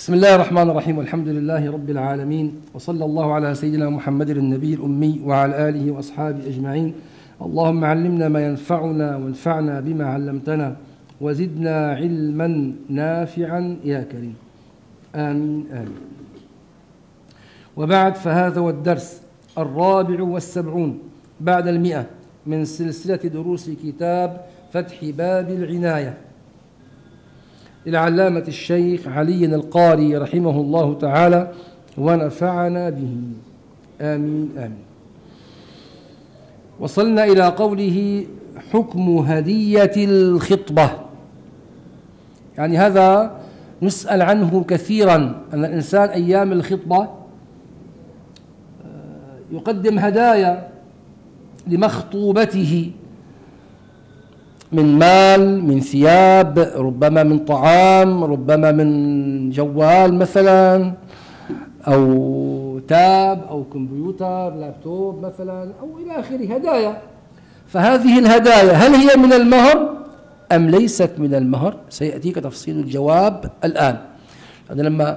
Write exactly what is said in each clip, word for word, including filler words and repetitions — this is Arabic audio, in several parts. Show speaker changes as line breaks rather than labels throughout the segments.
بسم الله الرحمن الرحيم، والحمد لله رب العالمين، وصلى الله على سيدنا محمد النبي الأمي وعلى آله وأصحابه أجمعين. اللهم علمنا ما ينفعنا وانفعنا بما علمتنا وزدنا علما نافعا يا كريم، آمين آمين. وبعد، فهذا هو الدرس الرابع والسبعون بعد المئة من سلسلة دروس كتاب فتح باب العناية للعلامة الشيخ علي القاري رحمه الله تعالى ونفعنا به، آمين آمين. وصلنا إلى قوله حكم هدية الخطبة. يعني هذا نسأل عنه كثيرا، أن الإنسان أيام الخطبة يقدم هدايا لمخطوبته من مال، من ثياب، ربما من طعام، ربما من جوال مثلا، أو تاب أو كمبيوتر لابتوب مثلا، أو إلى آخره، هدايا. فهذه الهدايا هل هي من المهر أم ليست من المهر؟ سيأتيك تفصيل الجواب الآن. لما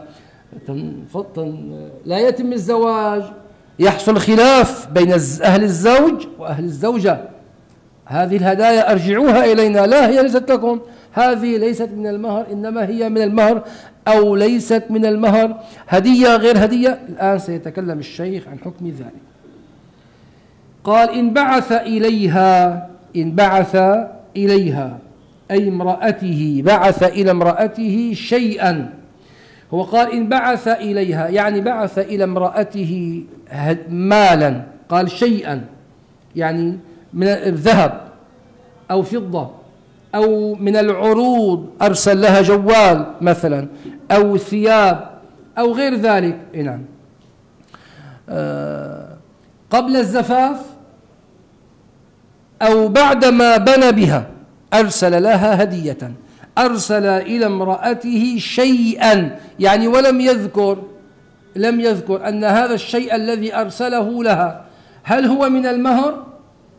لا يتم الزواج يحصل خلاف بين أهل الزوج وأهل الزوجة. هذه الهدايا أرجعوها إلينا، لا هي ليست لكم، هذه ليست من المهر، إنما هي من المهر أو ليست من المهر، هدية غير هدية. الآن سيتكلم الشيخ عن حكم ذلك. قال: إن بعث إليها، إن بعث إليها أي امرأته، بعث إلى امرأته شيئا. هو قال إن بعث إليها، يعني بعث إلى امرأته مالا، قال شيئا يعني من الذهب أو فضة، أو من العروض، أرسل لها جوال مثلا، أو ثياب، أو غير ذلك. نعم. آه قبل الزفاف أو بعدما بنى بها أرسل لها هدية، أرسل إلى امرأته شيئا، يعني ولم يذكر لم يذكر أن هذا الشيء الذي أرسله لها هل هو من المهر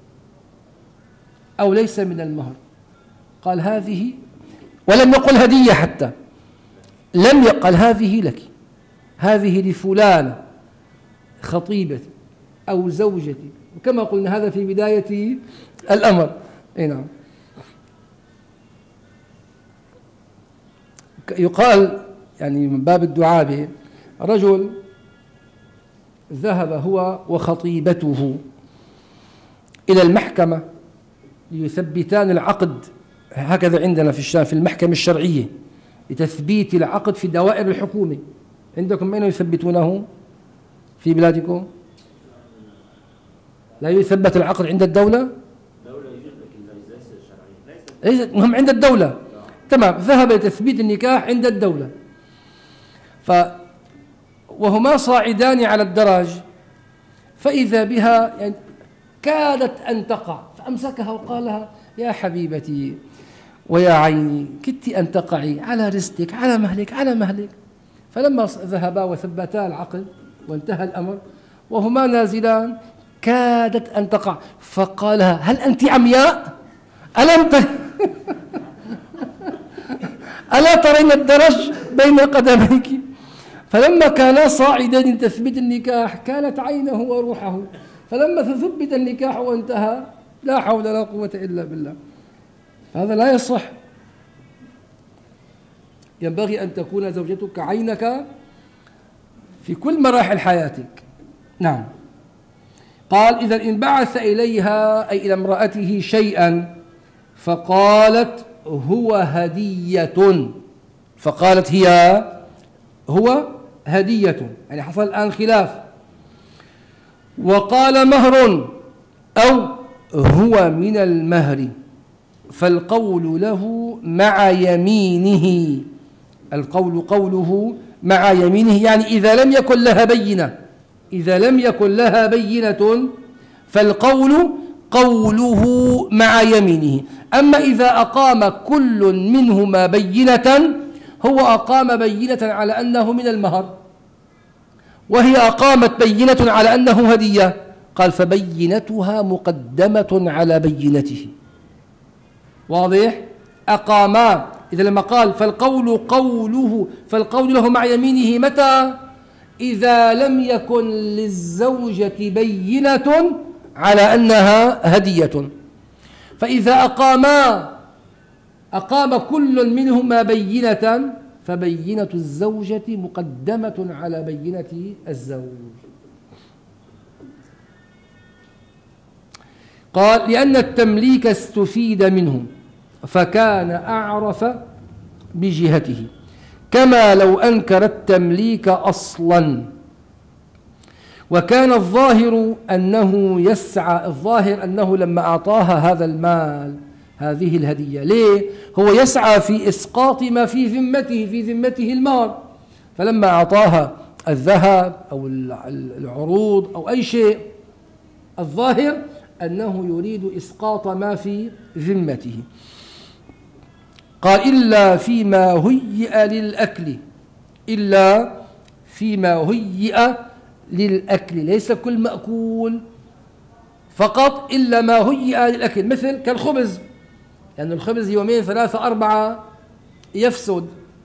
أو ليس من المهر. قال هذه، ولم يقل هدية حتى، لم يقل هذه لك، هذه لفلانة خطيبتي أو زوجتي، وكما قلنا هذا في بداية الأمر. نعم. يقال يعني من باب الدعاء به، رجل ذهب هو وخطيبته إلى المحكمة ليثبتان العقد، هكذا عندنا في الشام في المحكمة الشرعية، لتثبيت العقد في دوائر الحكومة. عندكم أين يثبتونه في بلادكم؟ لا يثبت العقد عند الدولة؟ ليس مهم، عند الدولة. تمام. ذهب لتثبيت النكاح عند الدولة، ف وهما صاعدان على الدرج، فإذا بها يعني كادت أن تقع، فأمسكها وقال لها: يا حبيبتي ويا عيني، كدت أن تقعي، على رزقك، على مهلك، على مهلك. فلما ذهبا وثبتا العقد وانتهى الأمر وهما نازلان كادت أن تقع، فقال لها: هل أنت عمياء؟ ألم ت... ألا ترين الدرج بين قدميك؟ فلما كانا صاعدين لتثبيت النكاح كانت عينه وروحه، فلما ثبت النكاح وانتهى لا حول ولا قوة إلا بالله. هذا لا يصح. ينبغي أن تكون زوجتك عينك في كل مراحل حياتك. نعم. قال: إذا إن بعث إليها أي إلى امرأته شيئا فقالت هو هدية، فقالت هي هو هدية، يعني حصل الآن خلاف. وقال مهر أو هو من المهر، فالقول له مع يمينه، القول قوله مع يمينه، يعني إذا لم يكن لها بينة، إذا لم يكن لها بينة فالقول قوله مع يمينه. أما إذا أقام كل منهما بينة، هو أقام بينة على أنه من المهر، وهي أقامت بينة على أنه هدية، قال: فبينتها مقدمة على بينته. واضح؟ أقاما إذا لما قال فالقول قوله، فالقول له مع يمينه متى؟ إذا لم يكن للزوجة بينة على أنها هدية. فإذا أقاما أقام كل منهما بينة فبينة الزوجة مقدمة على بينة الزوج. قال لأن التمليك استفيد منه فكان أعرف بجهته، كما لو أنكر التمليك أصلا. وكان الظاهر أنه يسعى، الظاهر أنه لما أعطاها هذا المال هذه الهدية، ليه؟ هو يسعى في إسقاط ما في ذمته، في ذمته المال. فلما أعطاها الذهب أو العروض أو أي شيء، الظاهر أنه يريد إسقاط ما في ذمته. قال إلا فيما هيئ للأكل، إلا فيما هيئ للأكل، ليس كل مأكول فقط، إلا ما هيئ للأكل، مثل كالخبز، لأن يعني الخبز يومين ثلاثة أربعة يفسد.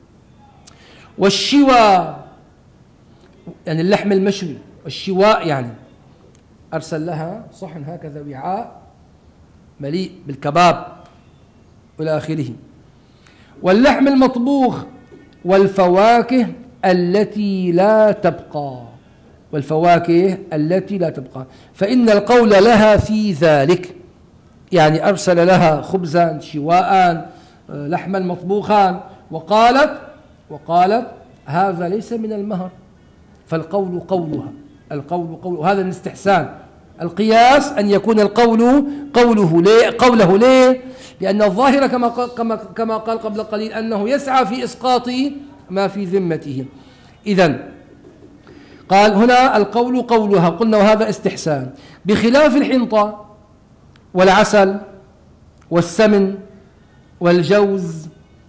والشوى يعني اللحم المشوي، والشواء يعني أرسل لها صحن هكذا وعاء مليء بالكباب إلى آخره. واللحم المطبوخ والفواكه التي لا تبقى، والفواكه التي لا تبقى، فإن القول لها في ذلك، يعني أرسل لها خبزا شواء لحما مطبوخا، وقالت وقالت هذا ليس من المهر، فالقول قولها، القول قوله، هذا من استحسان القياس أن يكون القول قوله. ليه؟ قوله ليه؟ لأن الظاهر كما كما كما قال قبل قليل أنه يسعى في إسقاط ما في ذمته. إذن قال هنا القول قولها، قلنا وهذا استحسان، بخلاف الحنطة والعسل والسمن والجوز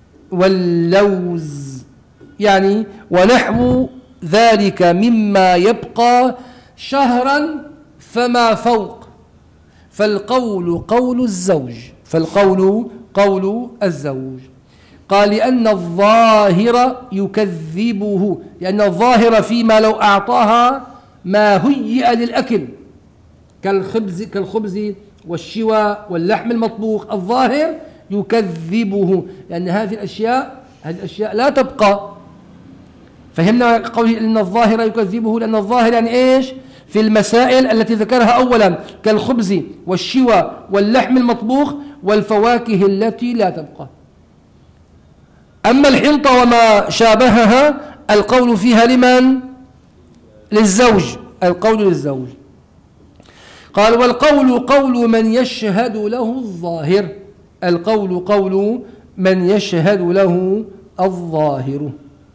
واللوز، يعني ونحو ذلك مما يبقى شهرا فما فوق، فالقول قول الزوج، فالقول قول الزوج. قال لأن الظاهر يكذبه، لأن الظاهر فيما لو أعطاها ما هيئ للأكل كالخبز كالخبز والشوى واللحم المطبوخ، الظاهر يكذبه، لأن هذه الأشياء هذه الأشياء لا تبقى. فهمنا قوله أن الظاهر يكذبه، لأن الظاهر يعني إيش؟ في المسائل التي ذكرها أولا كالخبز والشوى واللحم المطبوخ والفواكه التي لا تبقى. أما الحنطة وما شابهها القول فيها لمن؟ للزوج، القول للزوج. قال والقول قول من يشهد له الظاهر، القول قول من يشهد له الظاهر.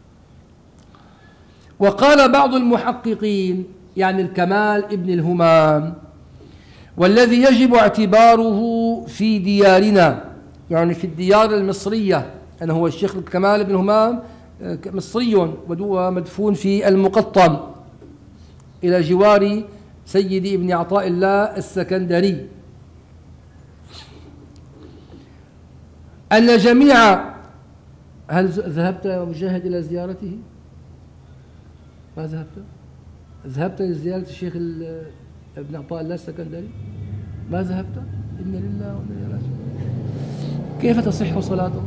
وقال بعض المحققين يعني الكمال ابن الهمام، والذي يجب اعتباره في ديارنا، يعني في الديار المصرية، أنا هو الشيخ الكمال ابن الهمام مصري ومدفون في المقطم إلى جوار سيدي ابن عطاء الله السكندري، أن جميع، هل ذهبت يا مجاهد إلى زيارته؟ ما ذهبت؟ ذهبت لزيارة الشيخ ابن عطاء الله السكندري؟ ما ذهبت؟ إن لله وإنا إليه راجعون. كيف تصح صلاتك؟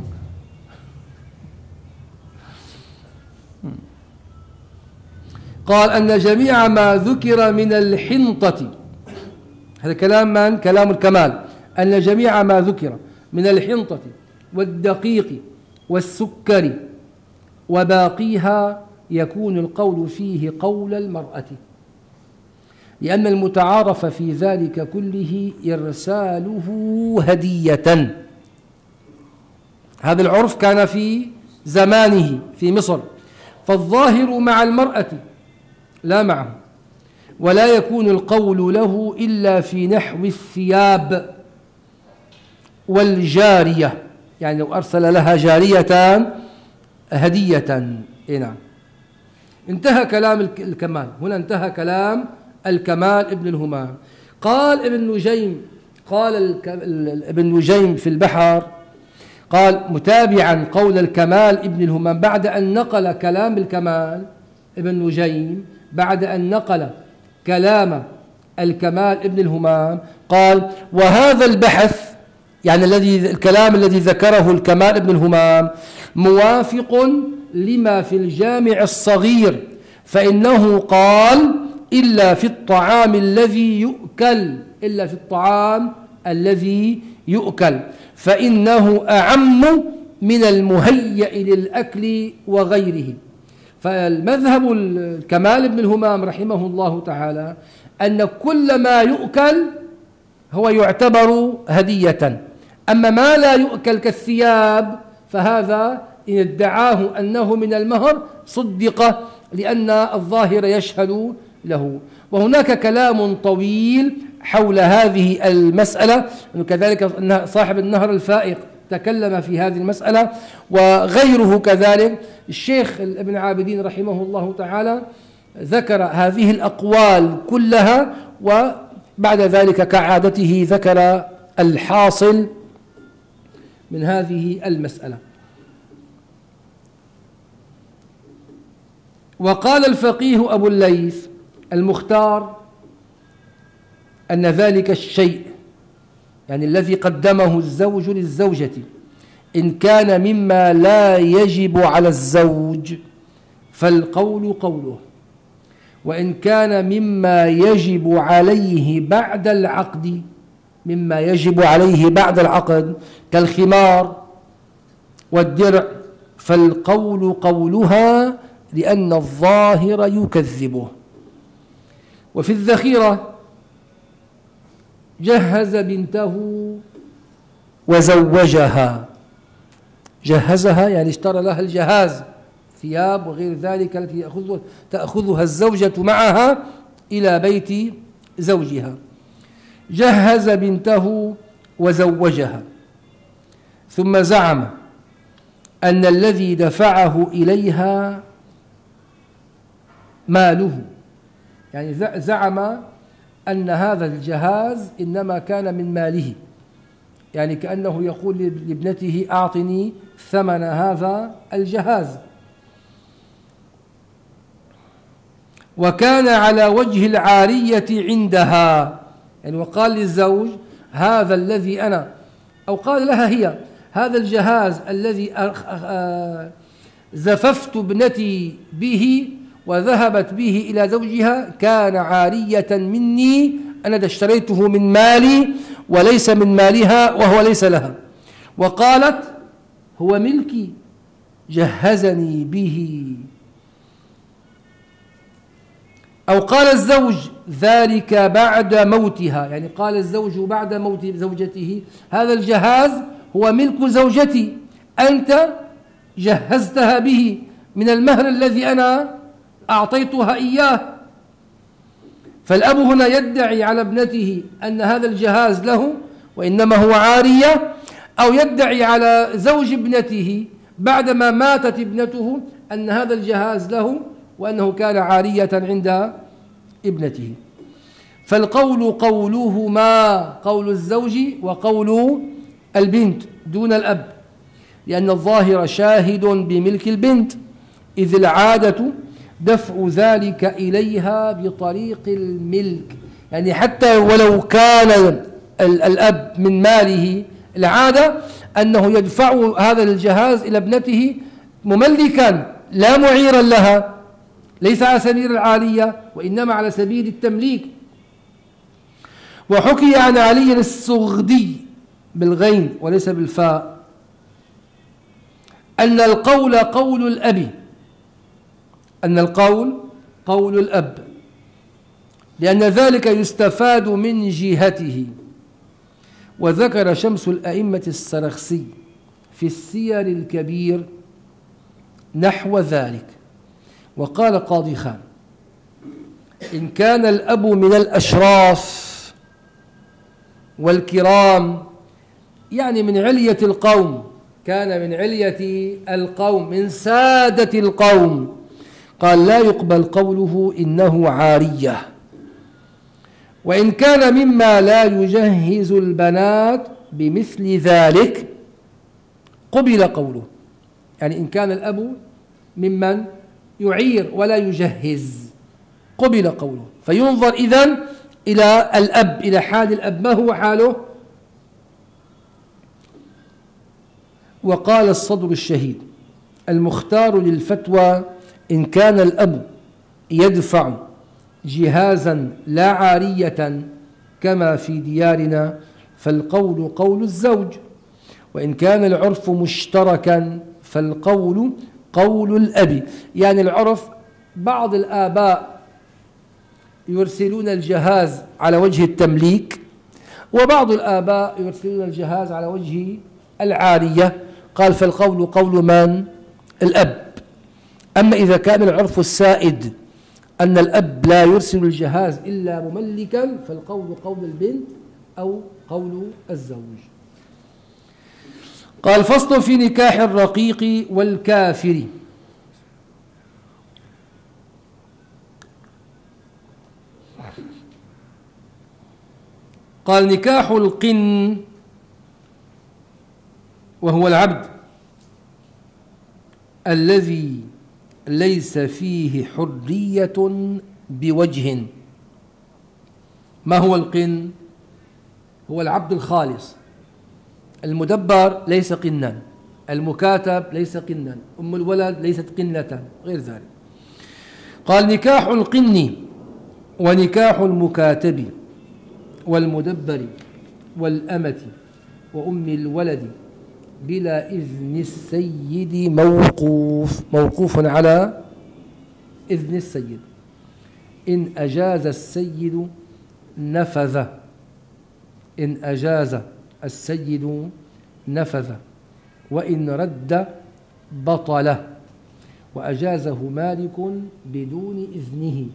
قال أن جميع ما ذكر من الحنطة، هذا كلام من؟ كلام الكمال، أن جميع ما ذكر من الحنطة والدقيق والسكر وباقيها يكون القول فيه قول المرأة، لأن المتعارف في ذلك كله إرساله هدية. هذا العرف كان في زمانه في مصر، فالظاهر مع المرأة لا معه، ولا يكون القول له إلا في نحو الثياب والجارية، يعني لو أرسل لها جارية هدية. إيه نعم. انتهى كلام الكمال، هنا انتهى كلام الكمال ابن الهمام. قال ابن نجيم، قال ابن نجيم في البحر، قال متابعا قول الكمال ابن الهمام بعد أن نقل كلام الكمال ابن نجيم، بعد أن نقل كلام الكمال ابن الهمام قال وهذا البحث يعني الذي الكلام الذي ذكره الكمال ابن الهمام موافق لما في الجامع الصغير، فإنه قال إلا في الطعام الذي يؤكل إلا في الطعام الذي يؤكل فإنه أعم من المهيأ للأكل وغيره. فالمذهب الكمال ابن الهمام رحمه الله تعالى أن كل ما يؤكل هو يعتبر هدية، أما ما لا يؤكل كالثياب فهذا إن ادعاه أنه من المهر صدق، لأن الظاهر يشهد له. وهناك كلام طويل حول هذه المسألة، كذلك صاحب النهر الفائق تكلم في هذه المسألة وغيره كذلك. الشيخ ابن عابدين رحمه الله تعالى ذكر هذه الأقوال كلها، وبعد ذلك كعادته ذكر الحاصل من هذه المسألة. وقال الفقيه أبو الليث المختار أن ذلك الشيء يعني الذي قدمه الزوج للزوجة إن كان مما لا يجب على الزوج فالقول قوله، وإن كان مما يجب عليه بعد العقد مما يجب عليه بعد العقد كالخمار والدرع فالقول قولها لأن الظاهر يكذبه. وفي الذخيرة جهز بنته وزوجها، جهزها يعني اشترى لها الجهاز ثياب وغير ذلك التي تأخذها الزوجة معها إلى بيت زوجها. جهز بنته وزوجها ثم زعم أن الذي دفعه إليها ماله، يعني زعم أن هذا الجهاز إنما كان من ماله، يعني كأنه يقول لابنته أعطني ثمن هذا الجهاز. وكان على وجه العارية عندها، يعني وقال للزوج هذا الذي أنا أو قال لها هي هذا الجهاز الذي زففت ابنتي به وذهبت به إلى زوجها كان عارية مني، أنا اشتريته من مالي وليس من مالها وهو ليس لها. وقالت هو ملكي جهزني به. أو قال الزوج ذلك بعد موتها، يعني قال الزوج بعد موت زوجته هذا الجهاز هو ملك زوجتي، أنت جهزتها به من المهر الذي أنا أعطيتها إياه. فالأب هنا يدعي على ابنته أن هذا الجهاز له وإنما هو عارية، أو يدعي على زوج ابنته بعدما ماتت ابنته أن هذا الجهاز له وأنه كان عارية عند ابنته. فالقول قولهما، قول الزوج وقول البنت دون الأب، لأن الظاهر شاهد بملك البنت، إذ العادة دفع ذلك إليها بطريق الملك، يعني حتى ولو كان الأب من ماله العادة أنه يدفع هذا الجهاز إلى ابنته مملكا لا معيرا لها، ليس على سبيل العارية وإنما على سبيل التمليك. وحكي عن علي السغدي بالغين وليس بالفاء أن القول قول الأب، أن القول قول الأب، لأن ذلك يستفاد من جهته. وذكر شمس الأئمة السرخسي في السير الكبير نحو ذلك. وقال قاضي خان إن كان الأب من الأشراف والكرام، يعني من علية القوم، كان من علية القوم من سادة القوم، قال لا يقبل قوله إنه عارية. وإن كان مما لا يجهز البنات بمثل ذلك قبل قوله، يعني إن كان الأب ممن يعير ولا يجهز قبل قوله، فينظر إذن إلى الأب، إلى حال الأب، ما هو حاله؟ وقال الصدر الشهيد: المختار للفتوى إن كان الأب يدفع جهازا لا عارية كما في ديارنا فالقول قول الزوج، وإن كان العرف مشتركا فالقول قول الأب. يعني العرف بعض الآباء يرسلون الجهاز على وجه التمليك، وبعض الآباء يرسلون الجهاز على وجه العارية. قال فالقول قول من؟ الأب. أما إذا كان العرف السائد أن الأب لا يرسل الجهاز إلا مملكا فالقول قول البنت أو قول الزوج. قال فصل في نكاح الرقيق والكافر. قال نكاح القن وهو العبد الذي ليس فيه حرية بوجه. ما هو القن؟ هو العبد الخالص، المدبر ليس قنا، المكاتب ليس قنا، أم الولد ليست قنة، غير ذلك. قال نكاح القن ونكاح المكاتب والمدبر والأمة وأم الولد بلا إذن السيد موقوف موقوف على إذن السيد. إن أجاز السيد نفذ، إن أجاز السيد نفذ، وإن رد بطل، وأجازه مالك بدون إذنه.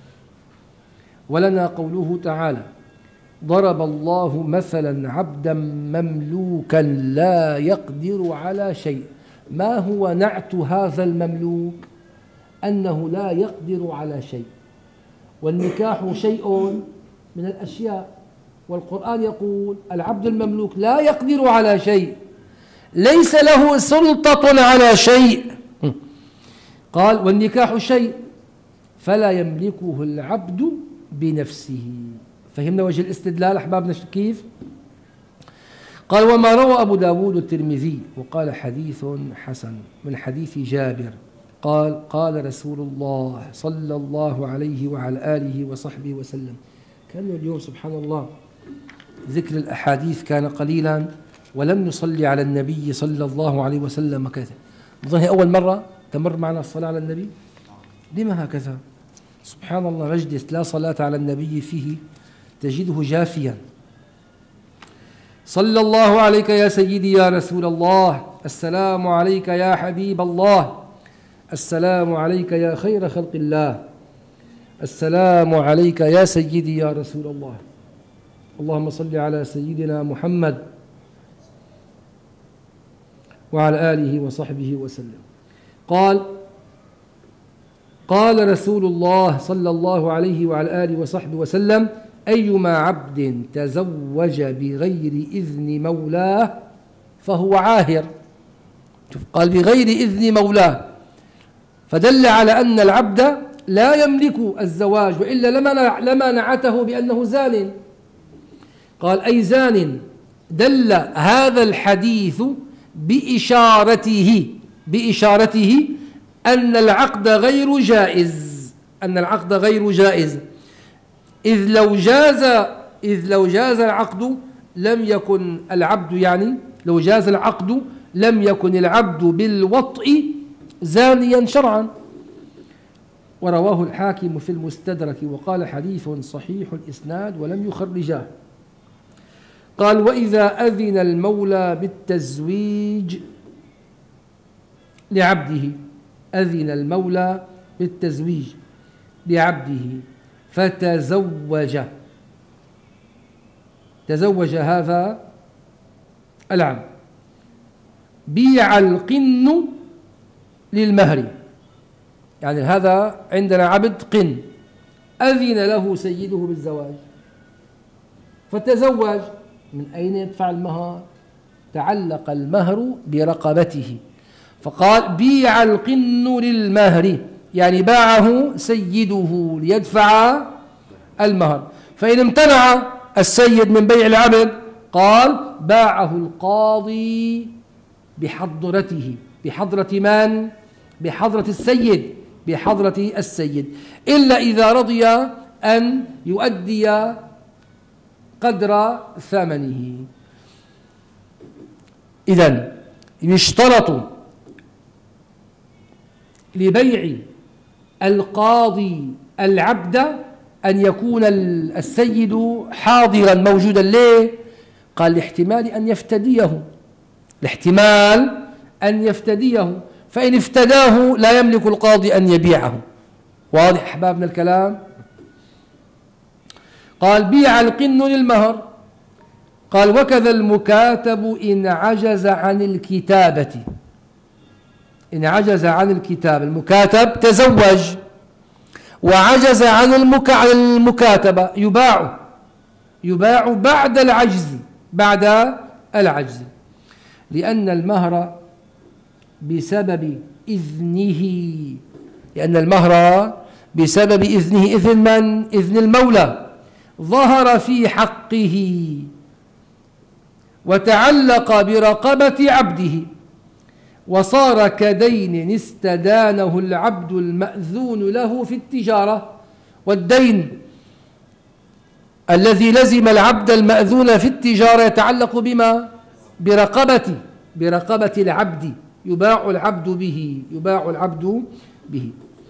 ولنا قوله تعالى: ضرب الله مثلا عبدا مملوكا لا يقدر على شيء. ما هو نعت هذا المملوك؟ أنه لا يقدر على شيء، والنكاح شيء من الأشياء، والقرآن يقول العبد المملوك لا يقدر على شيء، ليس له سلطة على شيء. قال والنكاح شيء فلا يملكه العبد بنفسه. فهمنا وجه الاستدلال أحبابنا كيف؟ قال وما روى أبو داود الترمذي وقال حديث حسن من حديث جابر قال قال رسول الله صلى الله عليه وعلى آله وصحبه وسلم. كأنه اليوم سبحان الله ذكر الأحاديث كان قليلا ولم نصلي على النبي صلى الله عليه وسلم كذا. أظن هي أول مرة تمر معنا الصلاة على النبي. لما هكذا؟ سبحان الله، مجلس لا صلاة على النبي فيه تجده جافيا. صلى الله عليك يا سيدي يا رسول الله، السلام عليك يا حبيب الله، السلام عليك يا خير خلق الله، السلام عليك يا سيدي يا رسول الله، اللهم صل على سيدنا محمد وعلى آله وصحبه وسلم. قال قال رسول الله صلى الله عليه وعلى آله وصحبه وسلم: أيما عبد تزوج بغير إذن مولاه فهو عاهر. قال بغير إذن مولاه، فدل على أن العبد لا يملك الزواج، وإلا لما لما نعته بأنه زان. قال أي زان. دل هذا الحديث بإشارته بإشارته أن العقد غير جائز، أن العقد غير جائز، إذ لو جاز إذ لو جاز العقد لم يكن العبد، يعني لو جاز العقد لم يكن العبد بالوطء زانيا شرعا. ورواه الحاكم في المستدرك وقال حديث صحيح الإسناد ولم يخرجاه. قال وإذا أذن المولى بالتزويج لعبده، أذن المولى بالتزويج لعبده فتزوج تزوج هذا العبد، بيع القن للمهر. يعني هذا عندنا عبد قن أذن له سيده بالزواج فتزوج، من أين يدفع المهر؟ تعلق المهر برقبته، فقال بيع القن للمهر، يعني باعه سيده ليدفع المهر. فإن امتنع السيد من بيع العبد قال باعه القاضي بحضرته. بحضرة من؟ بحضرة السيد، بحضرة السيد، إلا إذا رضي أن يؤدي قدر ثمنه. إذن يشترط لبيع القاضي العبد أن يكون السيد حاضرا موجودا. ليه؟ قال لاحتمال أن يفتديه، لاحتمال أن يفتديه، فإن افتداه لا يملك القاضي أن يبيعه. واضح أحبابنا الكلام؟ قال بيع القن للمهر. قال وكذا المكاتب إن عجز عن الكتابة. إن عجز عن الكتابة، المكاتب تزوج وعجز عن المكاتبة، يباع يباع بعد العجز، بعد العجز، لأن المهر بسبب إذنه، لأن المهر بسبب إذنه. إذن من؟ إذن المولى، ظهر في حقه وتعلق برقبة عبده، وصار كدين استدانه العبد المأذون له في التجارة. والدين الذي لزم العبد المأذون في التجارة يتعلق بما؟ برقبة برقبة العبد، يباع العبد به، يباع العبد به.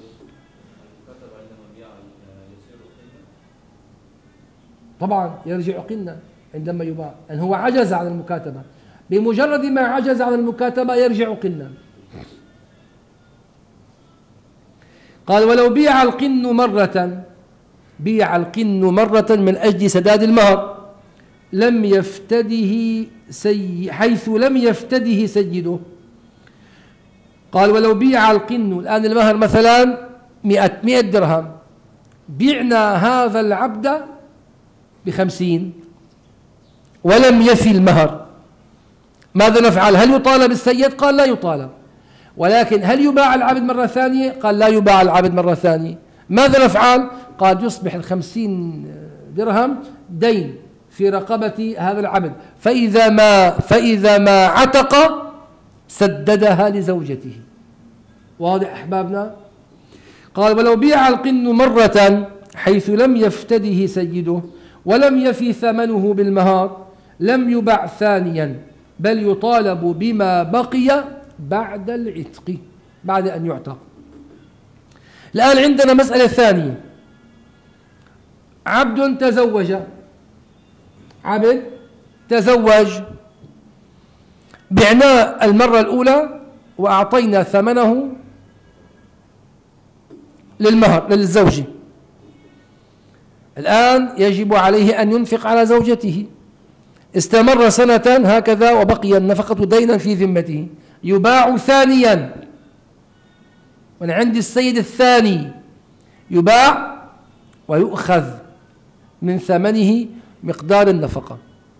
طبعا يرجع قنا عندما يباع، أن هو عجز عن المكاتبة، بمجرد ما عجز عن المكاتبة يرجع قنا. قال ولو بيع القن مرة، بيع القن مرة من أجل سداد المهر، لم يفتده سي حيث لم يفتده سيده. قال ولو بيع القن، الآن المهر مثلا مئة مئة درهم، بعنا هذا العبد بخمسين ولم يفي المهر، ماذا نفعل؟ هل يطالب السيد؟ قال لا يطالب. ولكن هل يباع العبد مرة ثانية؟ قال لا يباع العبد مرة ثانية. ماذا نفعل؟ قال يصبح الخمسين درهم دين في رقبة هذا العبد، فإذا ما فإذا ما عتق سددها لزوجته. واضح أحبابنا؟ قال ولو بيع القن مرة حيث لم يفتده سيده ولم يفي ثمنه بالمهار لم يباع ثانيا، بل يطالب بما بقي بعد العتق، بعد أن يعتق. الآن عندنا مسألة ثانية، عبد تزوج، عبد تزوج، بعناه المرة الأولى وأعطينا ثمنه للمهر للزوج. الآن يجب عليه أن ينفق على زوجته، استمر سنة هكذا وبقي النفقة دينا في ذمته، يباع ثانيا، من عند السيد الثاني يباع ويؤخذ من ثمنه مقدار النفقة.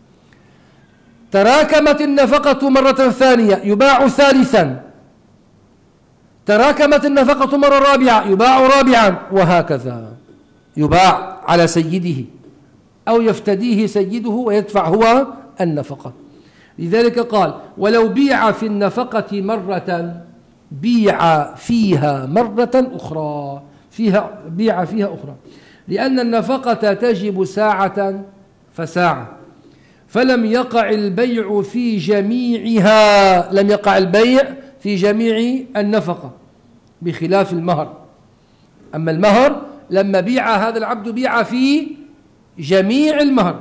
تراكمت النفقة مرة ثانية يباع ثالثا، تراكمت النفقة مرة رابعة يباع رابعا، وهكذا يباع على سيده أو يفتديه سيده ويدفع هو النفقة. لذلك قال ولو بيع في النفقة مرة بيع فيها مرة أخرى، فيها بيع فيها أخرى، لأن النفقة تجب ساعة فساعة، فلم يقع البيع في جميعها، لم يقع البيع في جميع النفقة بخلاف المهر. أما المهر لما بيع هذا العبد بيع في جميع المهر.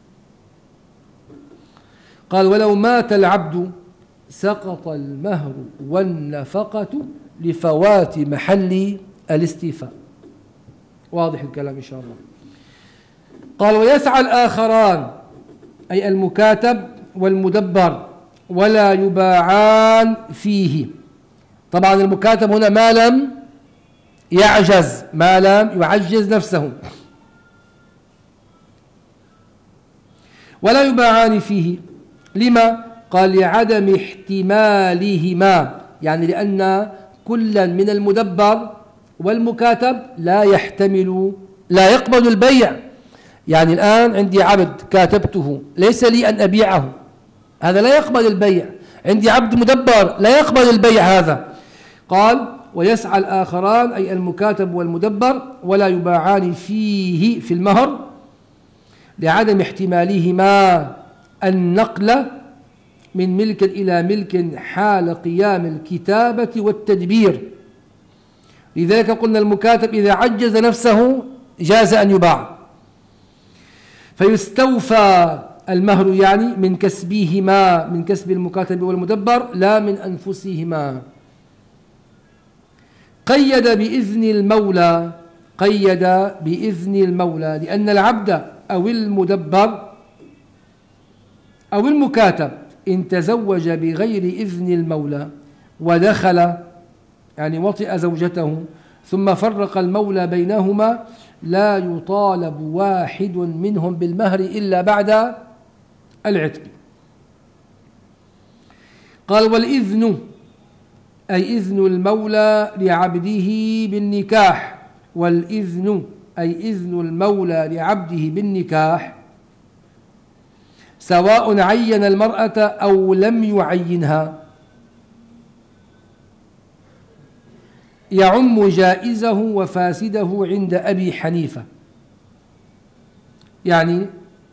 قال ولو مات العبد سقط المهر والنفقة لفوات محل الاستيفاء. واضح الكلام إن شاء الله. قال ويسعى الآخران أي المكاتب والمدبر ولا يباعان فيه. طبعا المكاتب هنا ما لم يعجز، ما لم يعجز نفسه، ولا يباعان فيه. لما؟ قال لعدم احتمالهما، يعني لأن كلا من المدبر والمكاتب لا يحتمل لا يقبل البيع. يعني الآن عندي عبد كاتبته ليس لي أن أبيعه، هذا لا يقبل البيع. عندي عبد مدبر لا يقبل البيع هذا. قال ويسعى الآخران أي المكاتب والمدبر ولا يباعان فيه في المهر لعدم احتمالهما النقل من ملك إلى ملك حال قيام الكتابة والتدبير. لذلك قلنا المكاتب إذا عجز نفسه جاز أن يباع، فيستوفى المهر يعني من كسبهما، من كسب المكاتب والمدبر لا من أنفسهما. قيد بإذن المولى، قيد بإذن المولى لأن العبد أو المدبر أو المكاتب إن تزوج بغير إذن المولى ودخل يعني وطئ زوجته ثم فرق المولى بينهما لا يطالب واحد منهم بالمهر إلا بعد العتق. قال والإذن أي إذن المولى لعبده بالنكاح، والإذن أي إذن المولى لعبده بالنكاح سواء عين المرأة أو لم يعينها، يعم جائزه وفاسده عند أبي حنيفة. يعني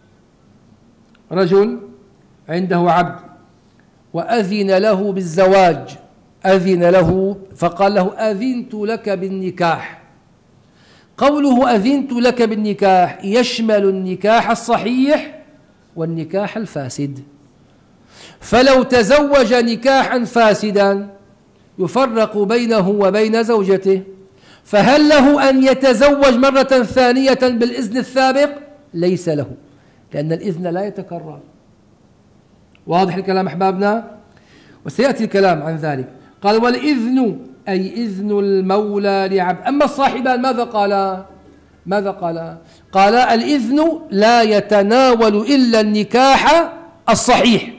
رجل عنده عبد وأذن له بالزواج، أذن له فقال له أذنت لك بالنكاح. قوله أذنت لك بالنكاح يشمل النكاح الصحيح والنكاح الفاسد. فلو تزوج نكاحا فاسدا يفرق بينه وبين زوجته، فهل له أن يتزوج مرة ثانية بالإذن السابق؟ ليس له، لأن الإذن لا يتكرر. واضح الكلام أحبابنا؟ وسيأتي الكلام عن ذلك. قال والإذن أي إذن المولى لعبد. أما الصاحبان ماذا قال؟ ماذا قال؟ قال الإذن لا يتناول إلا النكاح الصحيح.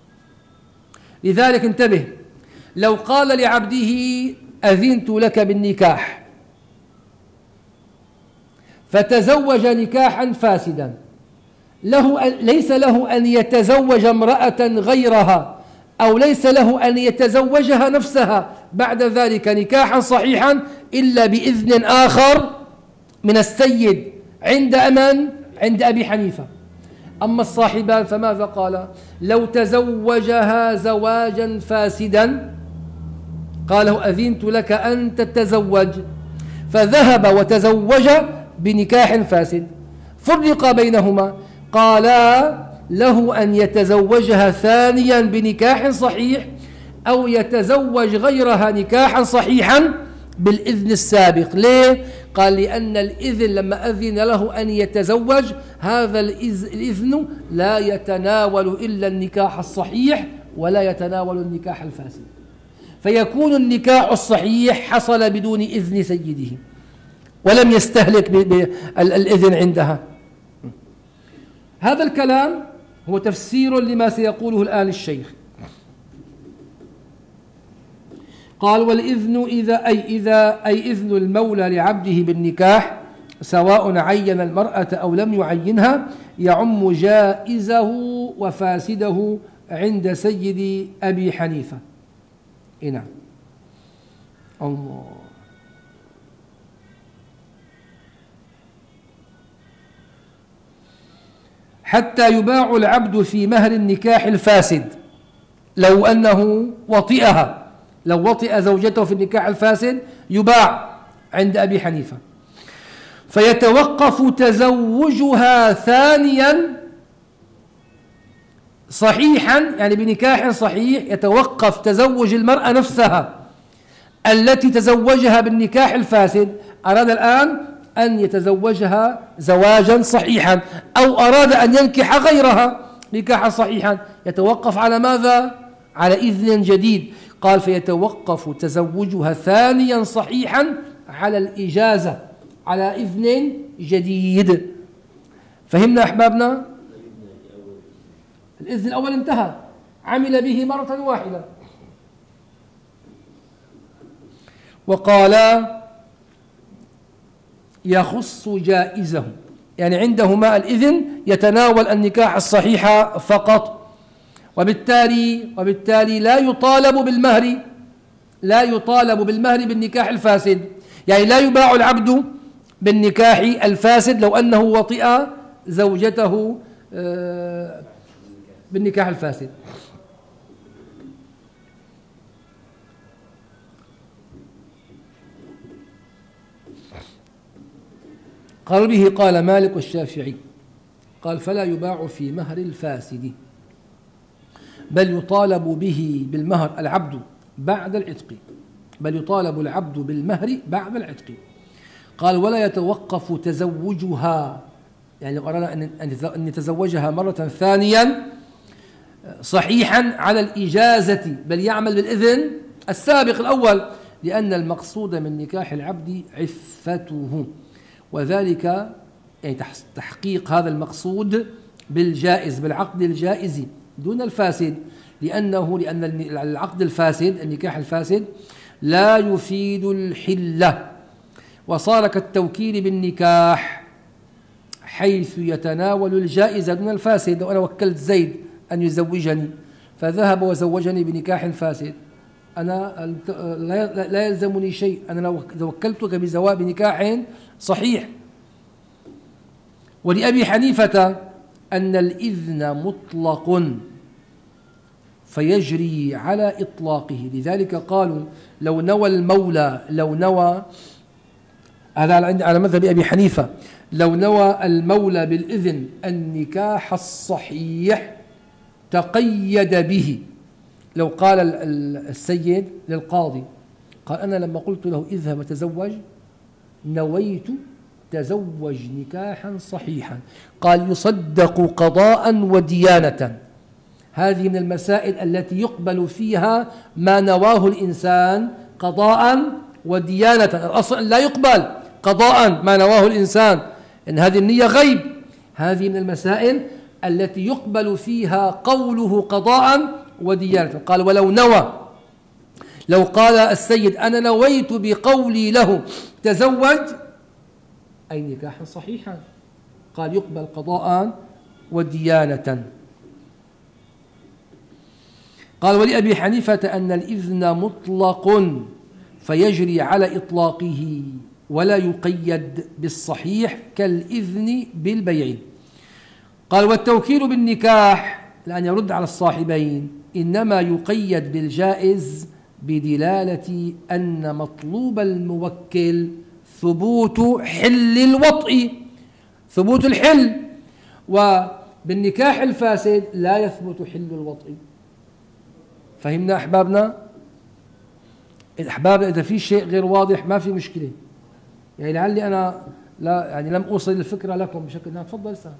لذلك انتبه، لو قال لعبده أذنت لك بالنكاح فتزوج نكاحا فاسدا، له ليس له أن يتزوج امرأة غيرها أو ليس له أن يتزوجها نفسها بعد ذلك نكاحا صحيحا إلا بإذن آخر من السيد عند أمن؟ عند أبي حنيفة. أما الصاحبان فماذا قال؟ لو تزوجها زواجا فاسدا قال له أذنت لك أن تتزوج، فذهب وتزوج بنكاح فاسد، فرق بينهما، قالا له أن يتزوجها ثانيا بنكاح صحيح أو يتزوج غيرها نكاحا صحيحا بالإذن السابق. ليه؟ قال لأن الإذن لما أذن له أن يتزوج هذا الإذن لا يتناول إلا النكاح الصحيح ولا يتناول النكاح الفاسد، فيكون النكاح الصحيح حصل بدون إذن سيده ولم يستهلك بالإذن عندها. هذا الكلام هو تفسير لما سيقوله الآن الشيخ. قال والإذن إذا أي إذا أي إذن المولى لعبده بالنكاح سواء عين المرأة أو لم يعينها يعم جائزه وفاسده عند سيد أبي حنيفة. نعم. الله. حتى يباع العبد في مهر النكاح الفاسد لو أنه وطئها، لو وطئ زوجته في النكاح الفاسد يباع عند أبي حنيفة، فيتوقف تزوجها ثانيا صحيحا، يعني بنكاح صحيح يتوقف تزوج المرأة نفسها التي تزوجها بالنكاح الفاسد. أراد الآن أن يتزوجها زواجا صحيحا أو أراد أن ينكح غيرها نكاحا صحيحا، يتوقف على ماذا؟ على إذن جديد. قال فيتوقف تزوجها ثانيا صحيحا على الإجازة، على إذن جديد. فهمنا أحبابنا؟ الإذن الأول انتهى، عمل به مرة واحدة. وقال يخص جائزه، يعني عندهما الإذن يتناول النكاح الصحيح فقط، وبالتالي وبالتالي لا يطالب بالمهر، لا يطالب بالمهر بالنكاح الفاسد، يعني لا يباع العبد بالنكاح الفاسد لو أنه وطئ زوجته بالنكاح الفاسد. قال به قال مالك والشافعي، قال فلا يباع في مهر الفاسد، بل يطالب به بالمهر العبد بعد العتق، بل يطالب العبد بالمهر بعد العتق. قال ولا يتوقف تزوجها، يعني لو أردنا أن يتزوجها مرة ثانيا صحيحا على الإجازة، بل يعمل بالإذن السابق الأول، لأن المقصود من نكاح العبد عفته، وذلك يعني تحقيق هذا المقصود بالجائز، بالعقد الجائز دون الفاسد، لأنه لأن العقد الفاسد النكاح الفاسد لا يفيد الحلة، وصار كالتوكيل بالنكاح حيث يتناول الجائز دون الفاسد. لو أنا وكلت زيد أن يزوجني فذهب وزوجني بنكاح فاسد، أنا لا يلزمني شيء، أنا لو وكلتك بزواج بنكاح صحيح. ولأبي حنيفة أن الإذن مطلق فيجري على إطلاقه، لذلك قالوا لو نوى المولى، لو نوى على مذهب أبي حنيفة، لو نوى المولى بالإذن النكاح الصحيح تقيد به. لو قال السيد للقاضي، قال أنا لما قلت له اذهب وتزوج نويت تزوج نكاحا صحيحا، قال يصدق قضاء وديانة. هذه من المسائل التي يقبل فيها ما نواه الإنسان قضاء وديانة. الأصل لا يقبل قضاء ما نواه الإنسان، إن هذه النية غيب. هذه من المسائل التي يقبل فيها قوله قضاء وديانة. قال ولو نوى، لو قال السيد أنا نويت بقولي له تزوج أي نكاحا صحيحا، قال يقبل قضاء وديانة. قال ولأبي حنيفة أن الإذن مطلق فيجري على إطلاقه ولا يقيد بالصحيح كالإذن بالبيع. قال والتوكيل بالنكاح، لأن يرد على الصاحبين، إنما يقيد بالجائز بدلالة أن مطلوب الموكل ثبوت حل الوطء، ثبوت الحل، وبالنكاح الفاسد لا يثبت حل الوطء. فهمنا أحبابنا؟ أحبابنا إذا في شيء غير واضح ما في مشكلة، يعني لعلي أنا لا يعني لم أوصل الفكرة لكم بشكل نهائي. تفضل سام.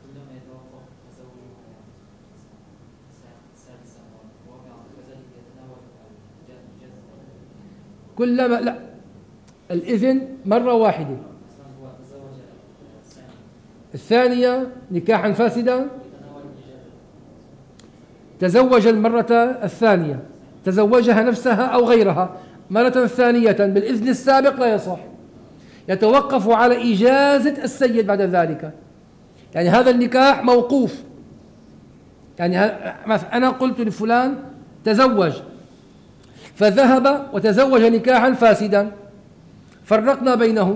كلما لا الإذن مرة واحدة، الثانية نكاحا فاسدا، تزوج المرة الثانية، تزوجها نفسها أو غيرها مرة ثانية بالإذن السابق لا يصح، يتوقف على إجازة السيد بعد ذلك. يعني هذا النكاح موقوف، يعني أنا قلت لفلان تزوج فذهب وتزوج نكاحا فاسدا، فرقنا بينهم،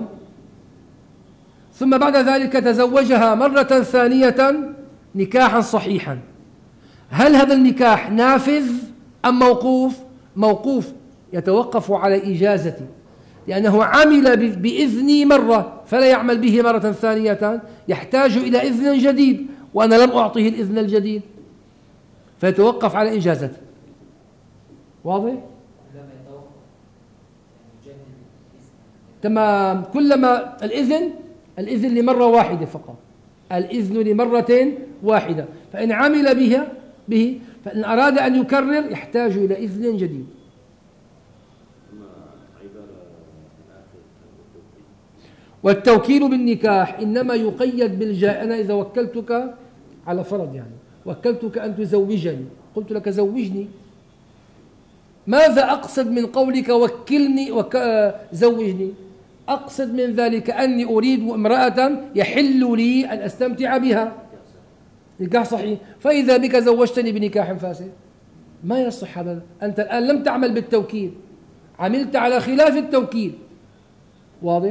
ثم بعد ذلك تزوجها مرة ثانية نكاحا صحيحا. هل هذا النكاح نافذ أم موقوف؟ موقوف، يتوقف على إجازتي، لأنه عمل بإذني مرة فلا يعمل به مرة ثانية، يحتاج إلى إذن جديد وأنا لم أعطيه الإذن الجديد، فيتوقف على إجازتي. واضح؟ تمام. كلما الإذن الإذن لمرة واحدة فقط، الإذن لمرة واحدة، فإن عمل بها به فإن أراد أن يكرر يحتاج إلى إذن جديد. والتوكيل بالنكاح إنما يقيد بالجائز. أنا إذا وكلتك على فرض، يعني وكلتك أن تزوجني، قلت لك زوجني. ماذا أقصد من قولك وكلني وزوجني؟ أقصد من ذلك أني أريد امرأة يحل لي أن أستمتع بها، نكاح صحيح. فإذا بك زوجتني بنكاح فاسد ما يصح هذا. أنت الآن لم تعمل بالتوكيل، عملت على خلاف التوكيل. واضح؟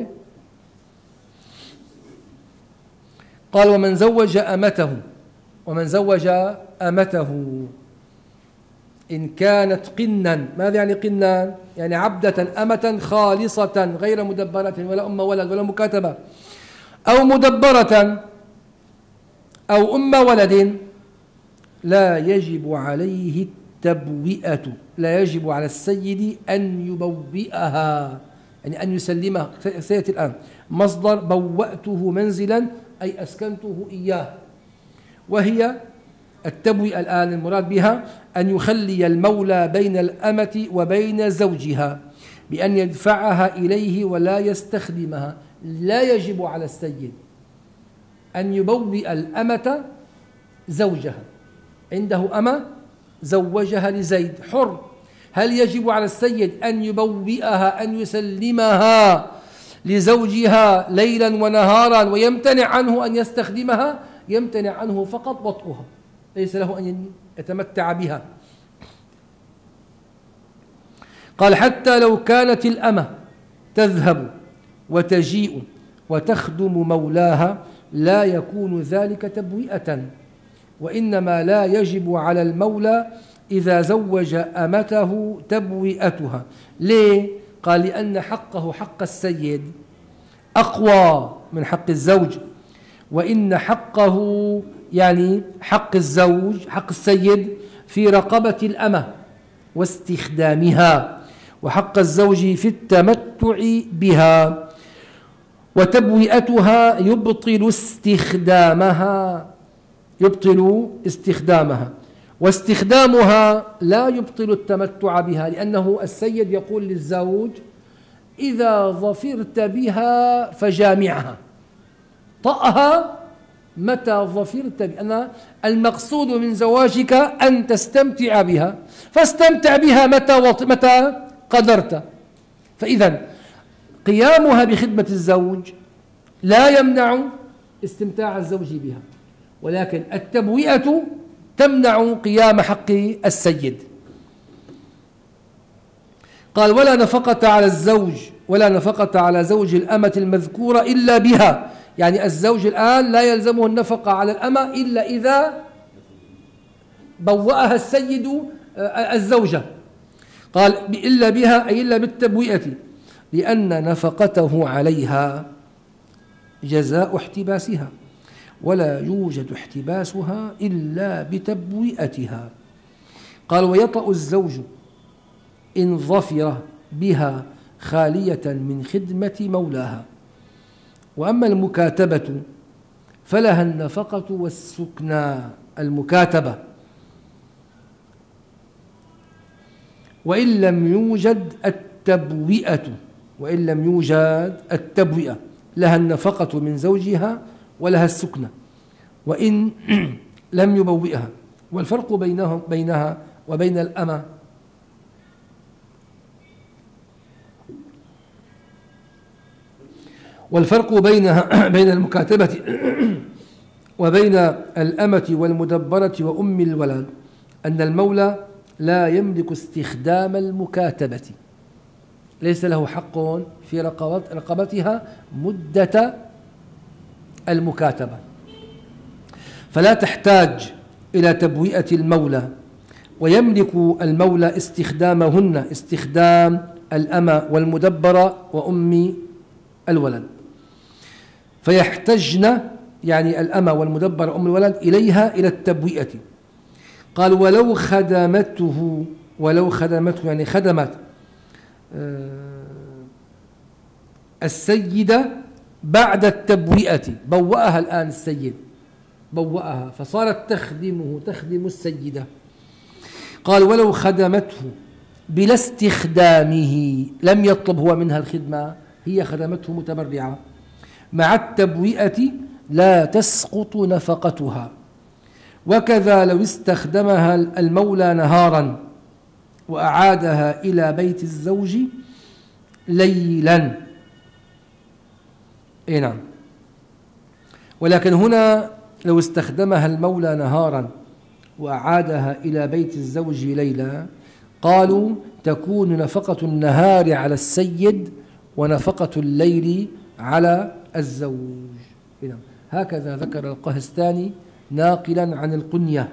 قال ومن زوج أمته، ومن زوج أمته إن كانت قنا. ماذا يعني قنا؟ يعني عبدة أمة خالصة غير مدبرة ولا أم ولد ولا مكاتبة، أو مدبرة أو أم ولد، لا يجب عليه التبوئة، لا يجب على السيد أن يبوئها، يعني أن يسلمها. سيأتي الآن مصدر بوأته منزلا أي أسكنته إياه، وهي التبوئة الآن المراد بها أن يخلي المولى بين الأمة وبين زوجها بأن يدفعها إليه ولا يستخدمها. لا يجب على السيد أن يبوئ الأمة زوجها، عنده أمة زوجها لزيد حر، هل يجب على السيد أن يبوئها أن يسلمها لزوجها ليلا ونهارا ويمتنع عنه أن يستخدمها؟ يمتنع عنه فقط وطئها، ليس له أن يتمتع بها. قال حتى لو كانت الأمة تذهب وتجيء وتخدم مولاها لا يكون ذلك تبوئة، وإنما لا يجب على المولى إذا زوج أمته تبوئتها. ليه؟ قال لأن حقه حق السيد أقوى من حق الزوج، وإن حقه يعني حق الزوج حق السيد في رقبة الأمة واستخدامها، وحق الزوج في التمتع بها، وتبوئتها يبطل استخدامها يبطل استخدامها واستخدامها لا يبطل التمتع بها، لأنه السيد يقول للزوج إذا ظفرت بها فجامعها، طأها متى ظفرت بها. المقصود من زواجك أن تستمتع بها، فاستمتع بها متى متى قدرت. فإذا قيامها بخدمة الزوج لا يمنع استمتاع الزوج بها، ولكن التبوئة تمنع قيام حق السيد. قال ولا نفقة على الزوج ولا نفقة على زوج الأمة المذكورة إلا بها، يعني الزوج الآن لا يلزمه النفقة على الأمة إلا إذا بوأها السيد الزوجة. قال إلا بها أي إلا بالتبوئة، لأن نفقته عليها جزاء احتباسها، ولا يوجد احتباسها إلا بتبوئتها. قال ويطأ الزوج إن ظفر بها خالية من خدمة مولاها. وأما المكاتبة فلها النفقة والسكنى. المكاتبة وإن لم يوجد التبوئة وإن لم يوجد التبوئة لها النفقة من زوجها ولها السكنى وإن لم يبوئها. والفرق بينهم بينها وبين الأمة والفرق بينها بين المكاتبة وبين الأمة والمدبرة وأم الولد أن المولى لا يملك استخدام المكاتبة، ليس له حق في رقبتها مدة المكاتبة، فلا تحتاج إلى تبوئة المولى، ويملك المولى استخدامهن استخدام الأمة والمدبرة وأم الولد، فيحتجن يعني الأمة والمدبرة وأم الولد إليها إلى التبوئة. قال ولو خدمته ولو خدمته يعني خدمت السيدة بعد التبوئة، بوأها الآن السيد بوأها فصارت تخدمه تخدم السيدة. قال ولو خدمته بلا استخدامه، لم يطلب هو منها الخدمة، هي خدمته متبرعة، مع التبوئة لا تسقط نفقتها، وكذا لو استخدمها المولى نهارا وأعادها إلى بيت الزوج ليلا. إيه نعم. ولكن هنا لو استخدمها المولى نهارا وأعادها إلى بيت الزوج ليلا قالوا تكون نفقة النهار على السيد ونفقة الليل على الزوج. إيه نعم. هكذا ذكر القهستاني ناقلا عن القنية.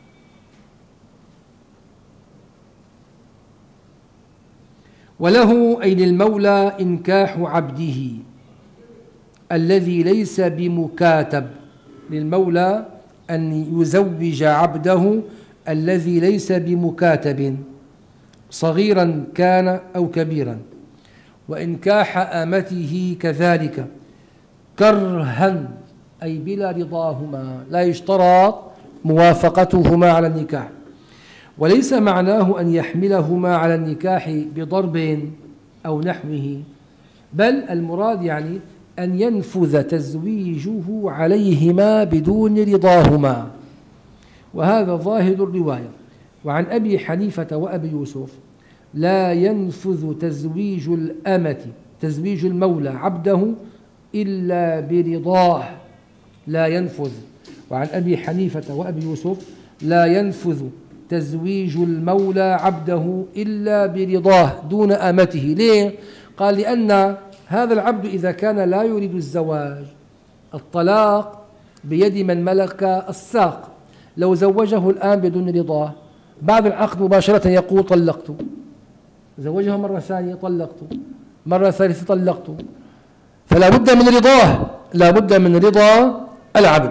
وله أي للمولى إنكاح عبده الذي ليس بمكاتب، للمولى أن يزوج عبده الذي ليس بمكاتب صغيرا كان أو كبيرا، وإنكاح أمته كذلك كرها أي بلا رضاهما، لا يشترط موافقتهما على النكاح. وليس معناه أن يحملهما على النكاح بضرب أو نحوه، بل المراد يعني أن ينفذ تزويجه عليهما بدون رضاهما، وهذا ظاهر الرواية. وعن أبي حنيفة وأبي يوسف لا ينفذ تزويج الأمة تزويج المولى عبده إلا برضاه، لا ينفذ. وعن أبي حنيفة وأبي يوسف لا ينفذ تزويج المولى عبده إلا برضاه دون أمته. ليه؟ قال لأن هذا العبد إذا كان لا يريد الزواج، الطلاق بيد من ملك الساق، لو زوجه الآن بدون رضاه بعد العقد مباشرة يقول طلقته، زوجها مرة ثانية طلقته، مرة ثالثة طلقته، فلا بد من رضاه، لا بد من رضا العبد.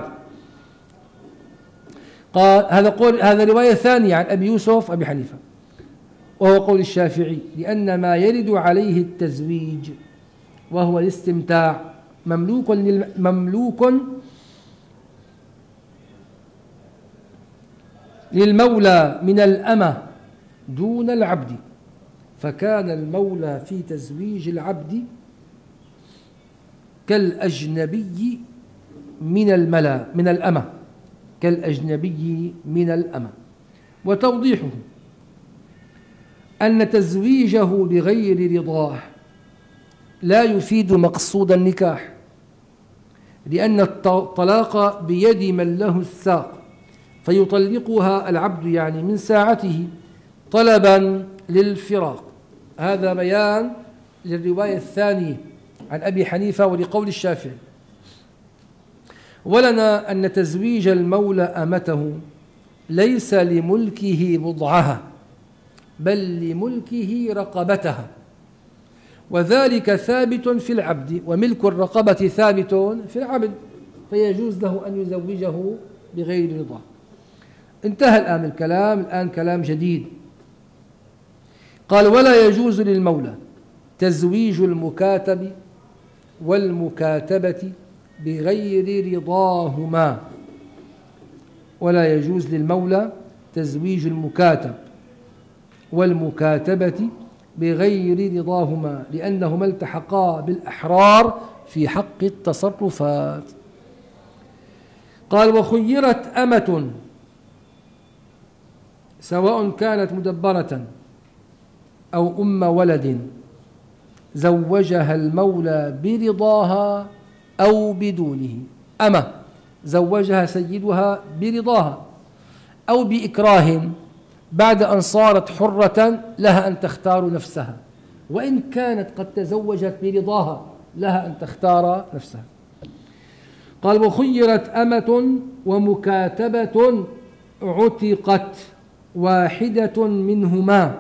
قال هذا قول هذا رواية ثانية عن أبي يوسف أبي حنيفة، وهو قول الشافعي، لأن ما يرد عليه التزويج وهو الاستمتاع مملوك مملوك للمولى من الأمة دون العبد، فكان المولى في تزويج العبد كالأجنبي من الملا من الأمة كالأجنبي من الأمة. وتوضيحه أن تزويجه بغير رضاه لا يفيد مقصود النكاح، لأن الطلاق بيد من له الساق، فيطلقها العبد يعني من ساعته طلبا للفراق. هذا بيان للرواية الثانية عن أبي حنيفة ولقول الشافعي. ولنا أن تزويج المولى أمته ليس لملكه بضعها بل لملكه رقبتها، وذلك ثابت في العبد، وملك الرقبة ثابت في العبد، فيجوز له أن يزوجه بغير رضاه. انتهى الآن الكلام، الآن كلام جديد. قال ولا يجوز للمولى تزويج المكاتب والمكاتبة بغير رضاهما، ولا يجوز للمولى تزويج المكاتب والمكاتبة بغير رضاهما، لأنهما التحقا بالأحرار في حق التصرفات. قال وخيرت أمة سواء كانت مدبرة أو أم ولد زوجها المولى برضاها أو بدونه. أمة زوجها سيدها برضاها أو بإكراه بعد أن صارت حرة لها أن تختار نفسها، وإن كانت قد تزوجت برضاها لها أن تختار نفسها. قال وخيرت أمة ومكاتبة عتقت واحدة منهما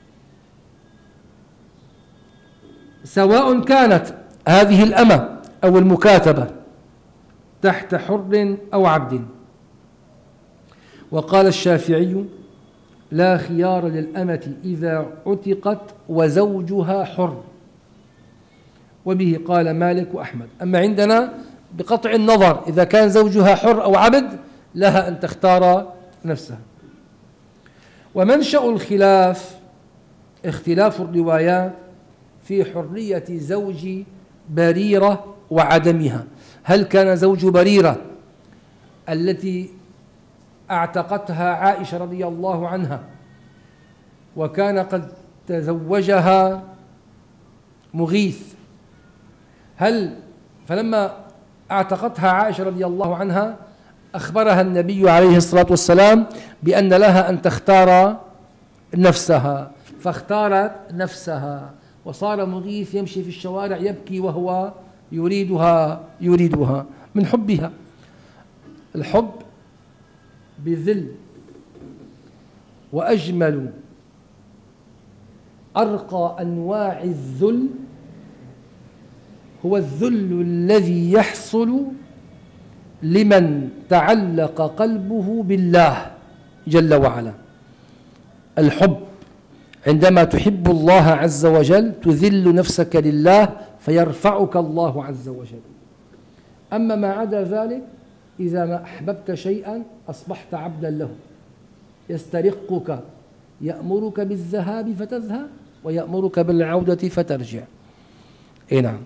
سواء كانت هذه الأمة أو المكاتبة تحت حر أو عبد. وقال الشافعي لا خيار للأمة إذا عتقت وزوجها حر، وبه قال مالك وأحمد. أما عندنا بقطع النظر إذا كان زوجها حر أو عبد لها أن تختار نفسها. ومنشأ الخلاف اختلاف الروايات في حرية زوج بريرة وعدمها. هل كان زوج بريرة التي أعتقتها عائشة رضي الله عنها، وكان قد تزوجها مغيث. هل فلما أعتقتها عائشة رضي الله عنها أخبرها النبي عليه الصلاة والسلام بأن لها أن تختار نفسها، فاختارت نفسها، وصار مغيث يمشي في الشوارع يبكي وهو يريدها يريدها من حبها. الحب بذل، وأجمل أرقى أنواع الذل هو الذل الذي يحصل لمن تعلق قلبه بالله جل وعلا. الحب عندما تحب الله عز وجل تذل نفسك لله فيرفعك الله عز وجل. أما ما عدا ذلك، إذا ما أحببت شيئا أصبحت عبدا له، يسترقك، يأمرك بالذهاب فتذهب ويأمرك بالعودة فترجع. إيه نعم.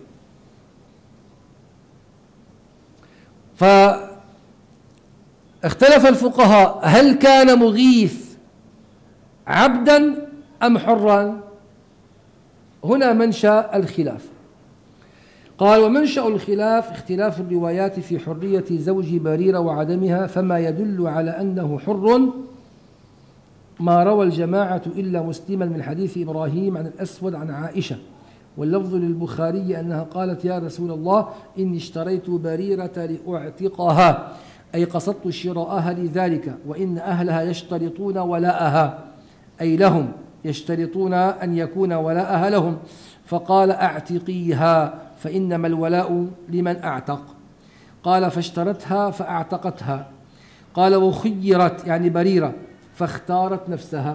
فاختلف الفقهاء هل كان مغيث عبدا أم حرا؟ هنا منشأ الخلاف. قال: ومنشأ الخلاف اختلاف الروايات في حرية زوج بريرة وعدمها، فما يدل على أنه حر ما روى الجماعة إلا مسلما من حديث إبراهيم عن الأسود عن عائشة، واللفظ للبخاري أنها قالت: يا رسول الله إني اشتريت بريرة لأعتقها، أي قصدت شراءها لذلك، وإن أهلها يشترطون ولاءها، أي لهم يشترطون أن يكون ولاءها لهم، فقال: أعتقيها فإنما الولاء لمن أعتق. قال: فاشترتها فأعتقتها. قال: وخيرت يعني بريرة فاختارت نفسها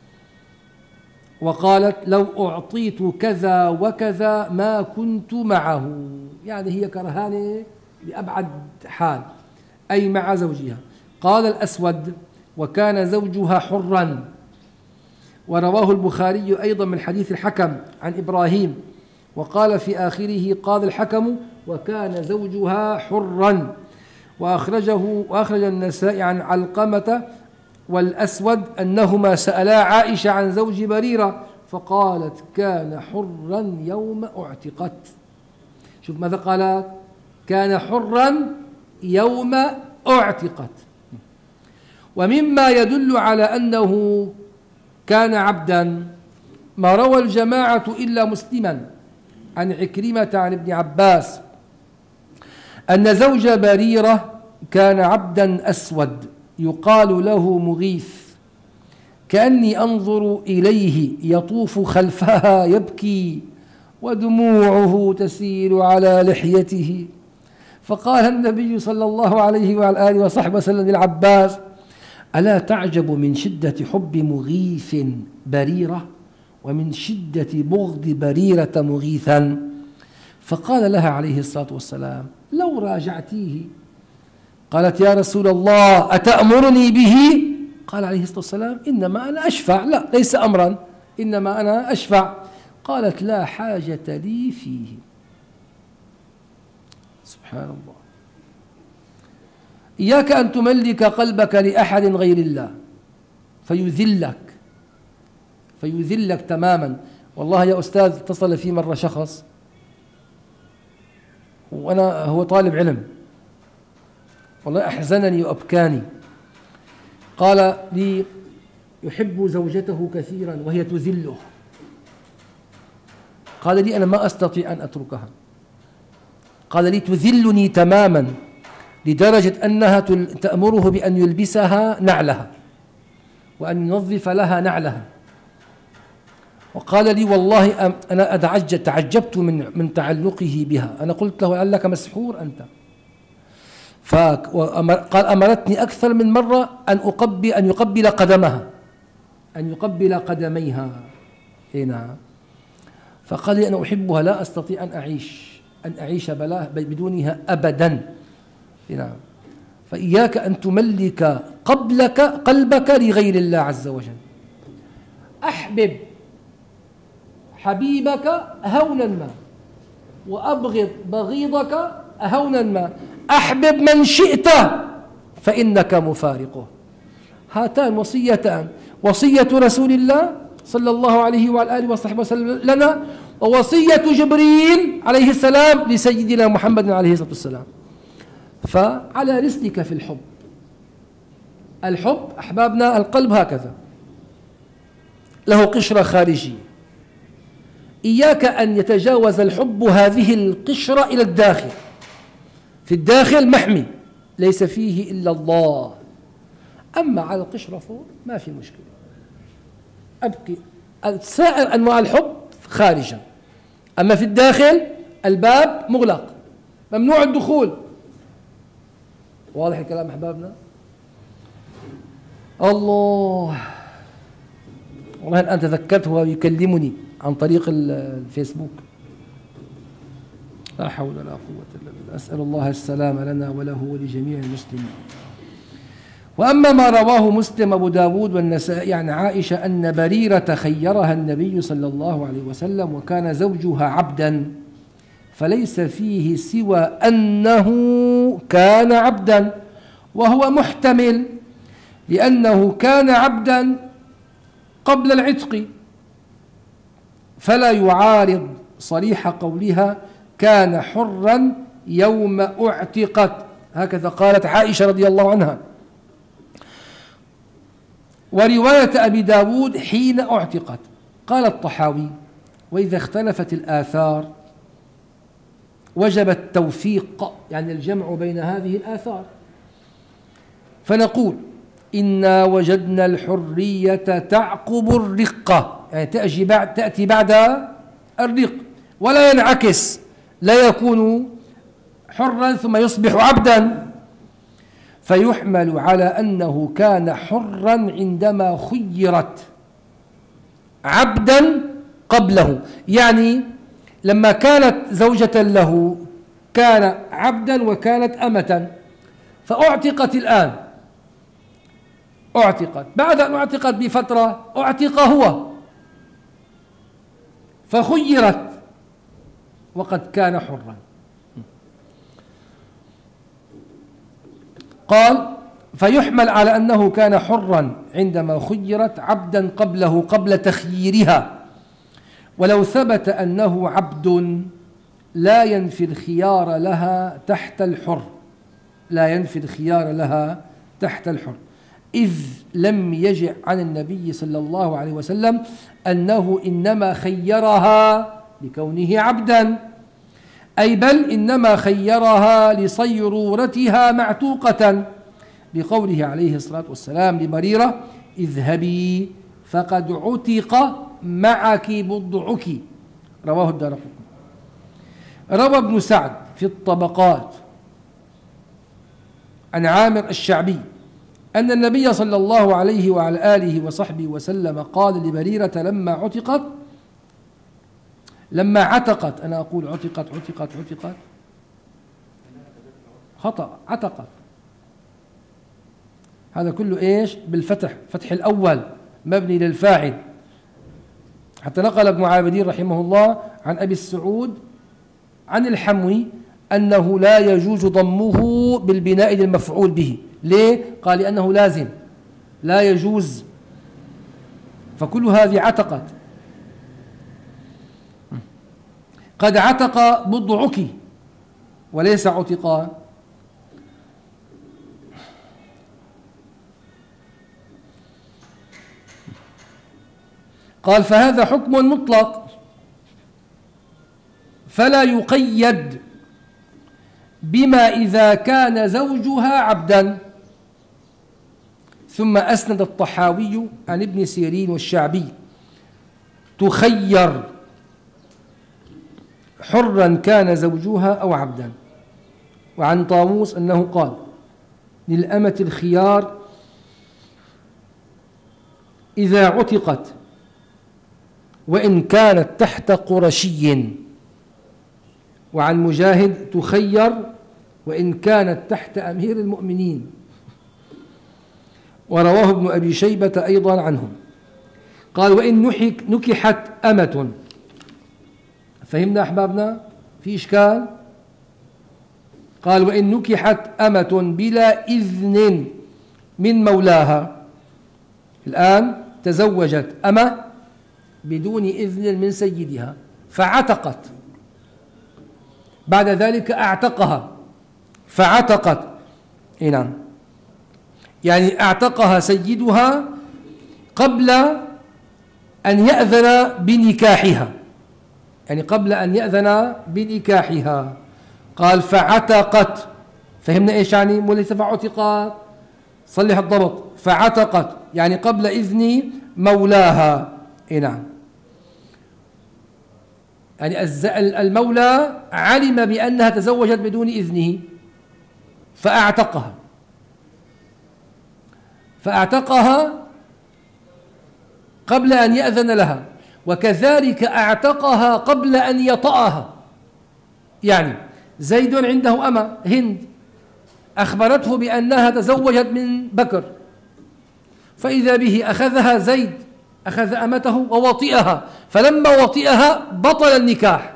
وقالت: لو أعطيت كذا وكذا ما كنت معه، يعني هي كرهانة لأبعد حال، أي مع زوجها. قال الأسود: وكان زوجها حرا. ورواه البخاري أيضا من حديث الحكم عن إبراهيم، وقال في آخره: قال الحكم: وكان زوجها حرا. وأخرجه وأخرج النسائي عن علقمة والأسود أنهما سألا عائشة عن زوج بريرة فقالت: كان حرا يوم أعتقت. شوف ماذا قالت؟ كان حرا يوم أعتقت. ومما يدل على أنه كان عبدا ما روى الجماعة إلا مسلما عن عكرمة عن ابن عباس أن زوج بريرة كان عبدا أسود يقال له مغيث، كأني أنظر إليه يطوف خلفها يبكي ودموعه تسيل على لحيته. فقال النبي صلى الله عليه وعلى آله وصحبه وسلم للعباس: ألا تعجب من شدة حب مغيث بريرة ومن شدة بغض بريرة مغيثا؟ فقال لها عليه الصلاة والسلام: لو راجعتيه. قالت: يا رسول الله أتأمرني به؟ قال عليه الصلاة والسلام: إنما أنا أشفع. لا، ليس أمرا، إنما أنا أشفع. قالت: لا حاجة لي فيه. سبحان الله. إياك أن تملك قلبك لأحد غير الله فيذلك فيذلك تماما. والله يا أستاذ اتصل في مرة شخص، وأنا هو طالب علم، والله أحزنني وأبكاني. قال لي: يحب زوجته كثيرا وهي تذله. قال لي: أنا ما أستطيع أن أتركها. قال لي: تذلني تماما لدرجة أنها تأمره بأن يلبسها نعلها وأن ينظف لها نعلها. وقال لي: والله أنا أتعجب تعجبت من من تعلقه بها. أنا قلت له: لعلك مسحور أنت. فقال: أمرتني أكثر من مرة أن أقبل أن يقبل قدمها أن يقبل قدميها. إيه نعم. فقال لي: أنا أحبها، لا أستطيع أن أعيش أن أعيش بدونها أبدا. إيه نعم. فإياك أن تملك قبلك قلبك لغير الله عز وجل. أحبب حبيبك هونا ما وأبغض بغيضك هونا ما. أحبب من شئت فإنك مفارقه. هاتان وصيتان، وصية رسول الله صلى الله عليه وعلى آله وصحبه وسلم لنا، ووصية جبريل عليه السلام لسيدنا محمد عليه الصلاة والسلام. فعلى رسلك في الحب. الحب أحبابنا القلب هكذا له قشرة خارجية، إياك أن يتجاوز الحب هذه القشرة إلى الداخل. في الداخل محمي ليس فيه إلا الله، أما على القشرة فوق ما في مشكلة. أبقي سائر أنواع الحب خارجا، أما في الداخل الباب مغلق ممنوع الدخول. واضح الكلام أحبابنا؟ الله، والله الآن تذكرت وهو يكلمني عن طريق الفيسبوك. لا حول ولا قوة إلا بالله، أسأل الله السلام لنا وله ولجميع المسلمين. وأما ما رواه مسلم أبو داود والنسائي عن عائشة أن بريرة خيرها النبي صلى الله عليه وسلم وكان زوجها عبدا، فليس فيه سوى أنه كان عبدا، وهو محتمل لأنه كان عبدا قبل العتق، فلا يعارض صريح قولها كان حرا يوم اعتقت، هكذا قالت عائشة رضي الله عنها. ورواية أبي داود حين اعتقت. قال الطحاوي: وإذا اختلفت الآثار وجب التوفيق، يعني الجمع بين هذه الآثار، فنقول إنا وجدنا الحرية تعقب الرقة، يعني تأتي بعد تأتي بعد الرق، ولا ينعكس، لا يكون حرا ثم يصبح عبدا، فيحمل على أنه كان حرا عندما خيرت عبدا قبله، يعني لما كانت زوجة له كان عبدا وكانت أمة، فأعتقت الآن، أعتقت بعد أن أعتقت بفترة أعتق هو فخيرت وقد كان حرا. قال: فيحمل على أنه كان حرا عندما خيرت عبدا قبله قبل تخييرها، ولو ثبت أنه عبد لا ينفي الخيار لها تحت الحر، لا ينفي الخيار لها تحت الحر، إذ لم يجع عن النبي صلى الله عليه وسلم أنه إنما خيرها لكونه عبدا، أي بل إنما خيرها لصيرورتها معتوقة، بقوله عليه الصلاة والسلام لبريرة: اذهبي فقد عتق معك بضعك، رواه الدارقطني. روى ابن سعد في الطبقات عن عامر الشعبي أن النبي صلى الله عليه وعلى آله وصحبه وسلم قال لبريرة لما عتقت لما عتقت أنا أقول عتقت عتقت عتقت خطأ، عتقت، هذا كله إيش؟ بالفتح، فتح الأول مبني للفاعل. حتى نقل ابن عابدين رحمه الله عن أبي السعود عن الحموي أنه لا يجوز ضمه بالبناء للمفعول به. ليه؟ قال لأنه لازم، لا يجوز، فكل هذه عتقت. قد عتق بضعك وليس عتقا. قال: فهذا حكم مطلق فلا يقيد بما إذا كان زوجها عبدا. ثم أسند الطحاوي عن ابن سيرين والشعبي: تخير حرا كان زوجها أو عبدا. وعن طاووس أنه قال: للأمة الخيار إذا عتقت وإن كانت تحت قرشي. وعن مجاهد: تخير وإن كانت تحت أمير المؤمنين. ورواه ابن أبي شيبة أيضا عنهم. قال: وإن نحك نكحت أمة. فهمنا أحبابنا؟ في إشكال؟ قال: وإن نكحت أمة بلا إذن من مولاها الآن تزوجت أمة بدون إذن من سيدها فعتقت، بعد ذلك أعتقها فعتقت، إيه نعم، يعني أعتقها سيدها قبل أن يأذن بنكاحها، يعني قبل أن يأذن بنكاحها. قال فعتقت، فهمنا إيش يعني؟ وليس فعتقت، صلح الضبط، فعتقت يعني قبل إذن مولاها. إيه نعم، يعني المولى علم بأنها تزوجت بدون إذنه فأعتقها فأعتقها قبل أن يأذن لها، وكذلك أعتقها قبل أن يطأها. يعني زيد عنده أمة هند أخبرته بأنها تزوجت من بكر، فإذا به أخذها زيد، أخذ أمته ووطئها، فلما وطئها بطل النكاح،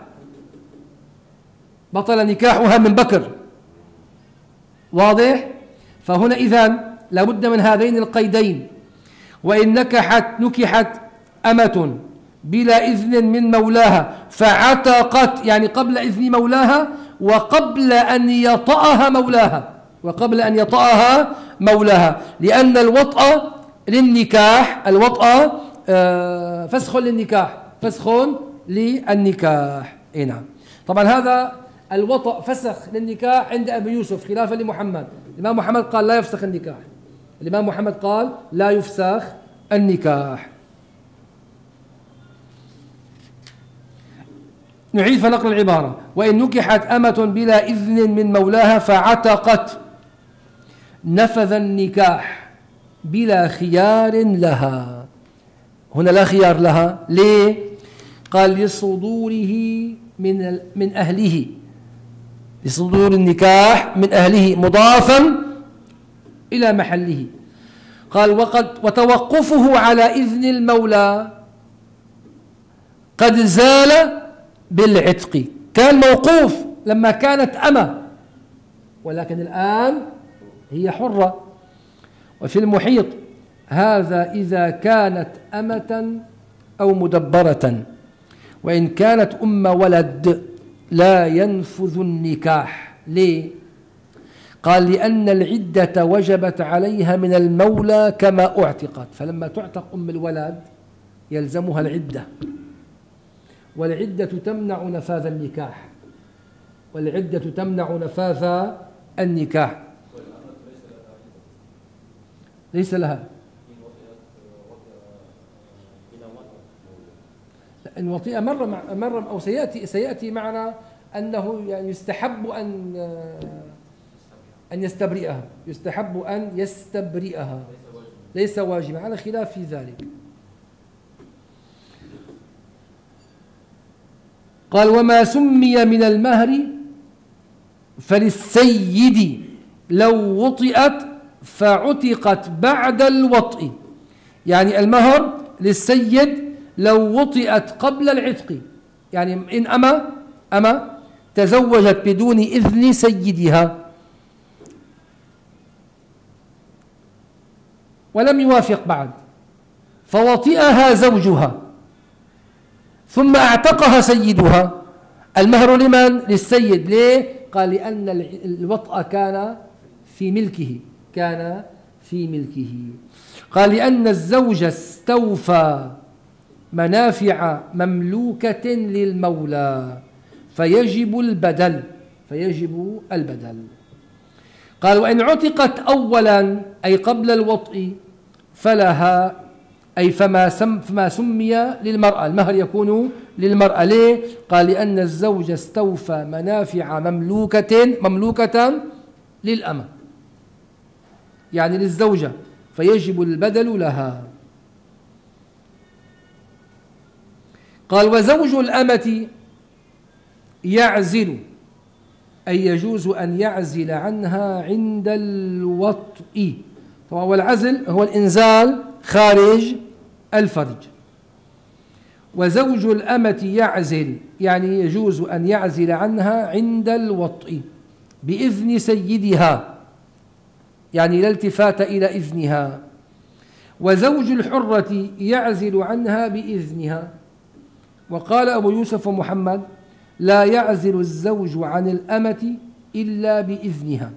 بطل نكاحها من بكر. واضح؟ فهنا إذن لابد من هذين القيدين، وإن نكحت نكحت أمة بلا إذن من مولاها فعتقت، يعني قبل إذن مولاها وقبل أن يطأها مولاها وقبل أن يطأها مولاها لأن الوطأ للنكاح، الوطأ آه فسخ للنكاح، فسخ للنكاح. إيه نعم. طبعا هذا الوطأ فسخ للنكاح عند أبي يوسف خلافا لمحمد. الإمام محمد قال لا يفسخ النكاح، الإمام محمد قال لا يفسخ النكاح. نعيد فنقرأ العبارة: وإن نكحت أمة بلا إذن من مولاها فعتقت نفذ النكاح بلا خيار لها. هنا لا خيار لها، ليه؟ قال لصدوره من من أهله، لصدور النكاح من أهله مضافا إلى محله. قال وقد وتوقفه على إذن المولى قد زال بالعتق، كان موقوف لما كانت أمة، ولكن الآن هي حرة. وفي المحيط هذا إذا كانت أمة أو مدبرة، وإن كانت أم ولد لا ينفذ النكاح. ليه؟ قال لأن العدة وجبت عليها من المولى كما أعتقت، فلما تعتق أم الولد يلزمها العدة، والعدة تمنع نفاذ النكاح، والعدة تمنع نفاذ النكاح. ليس لها إن وطئ مرة مع مرة أو سيأتي سيأتي معنا أنه يعني يستحب أن أن يستبرئها، يستحب أن يستبرئها، ليس واجبا، على خلاف في ذلك. قال وما سمي من المهر فللسيد لو وطئت فعتقت بعد الوطء، يعني المهر للسيد لو وطئت قبل العتق، يعني إن أما أما تزوجت بدون إذن سيدها ولم يوافق بعد فوطئها زوجها ثم أعتقها سيدها، المهر لمن؟ للسيد. ليه؟ قال لأن الوطأ كان في ملكه، كان في ملكه. قال لأن الزوج استوفى منافع مملوكة للمولى فيجب البدل، فيجب البدل. قال وإن عتقت أولا أي قبل الوطء فلها، أي فما سم فما سمي للمرأة، المهر يكون للمرأة. ليه؟ قال لأن الزوج استوفى منافع مملوكة مملوكة للأمة، يعني للزوجة، فيجب البدل لها. قال وزوج الأمة يعزل، أي يجوز أن يعزل عنها عند الوطء. طبعا والعزل هو الإنزال خارج الفرج. وزوج الأمة يعزل، يعني يجوز أن يعزل عنها عند الوطء بإذن سيدها، يعني لا التفات إلى إذنها. وزوج الحرة يعزل عنها بإذنها. وقال أبو يوسف ومحمد: لا يعزل الزوج عن الأمة إلا بإذنها،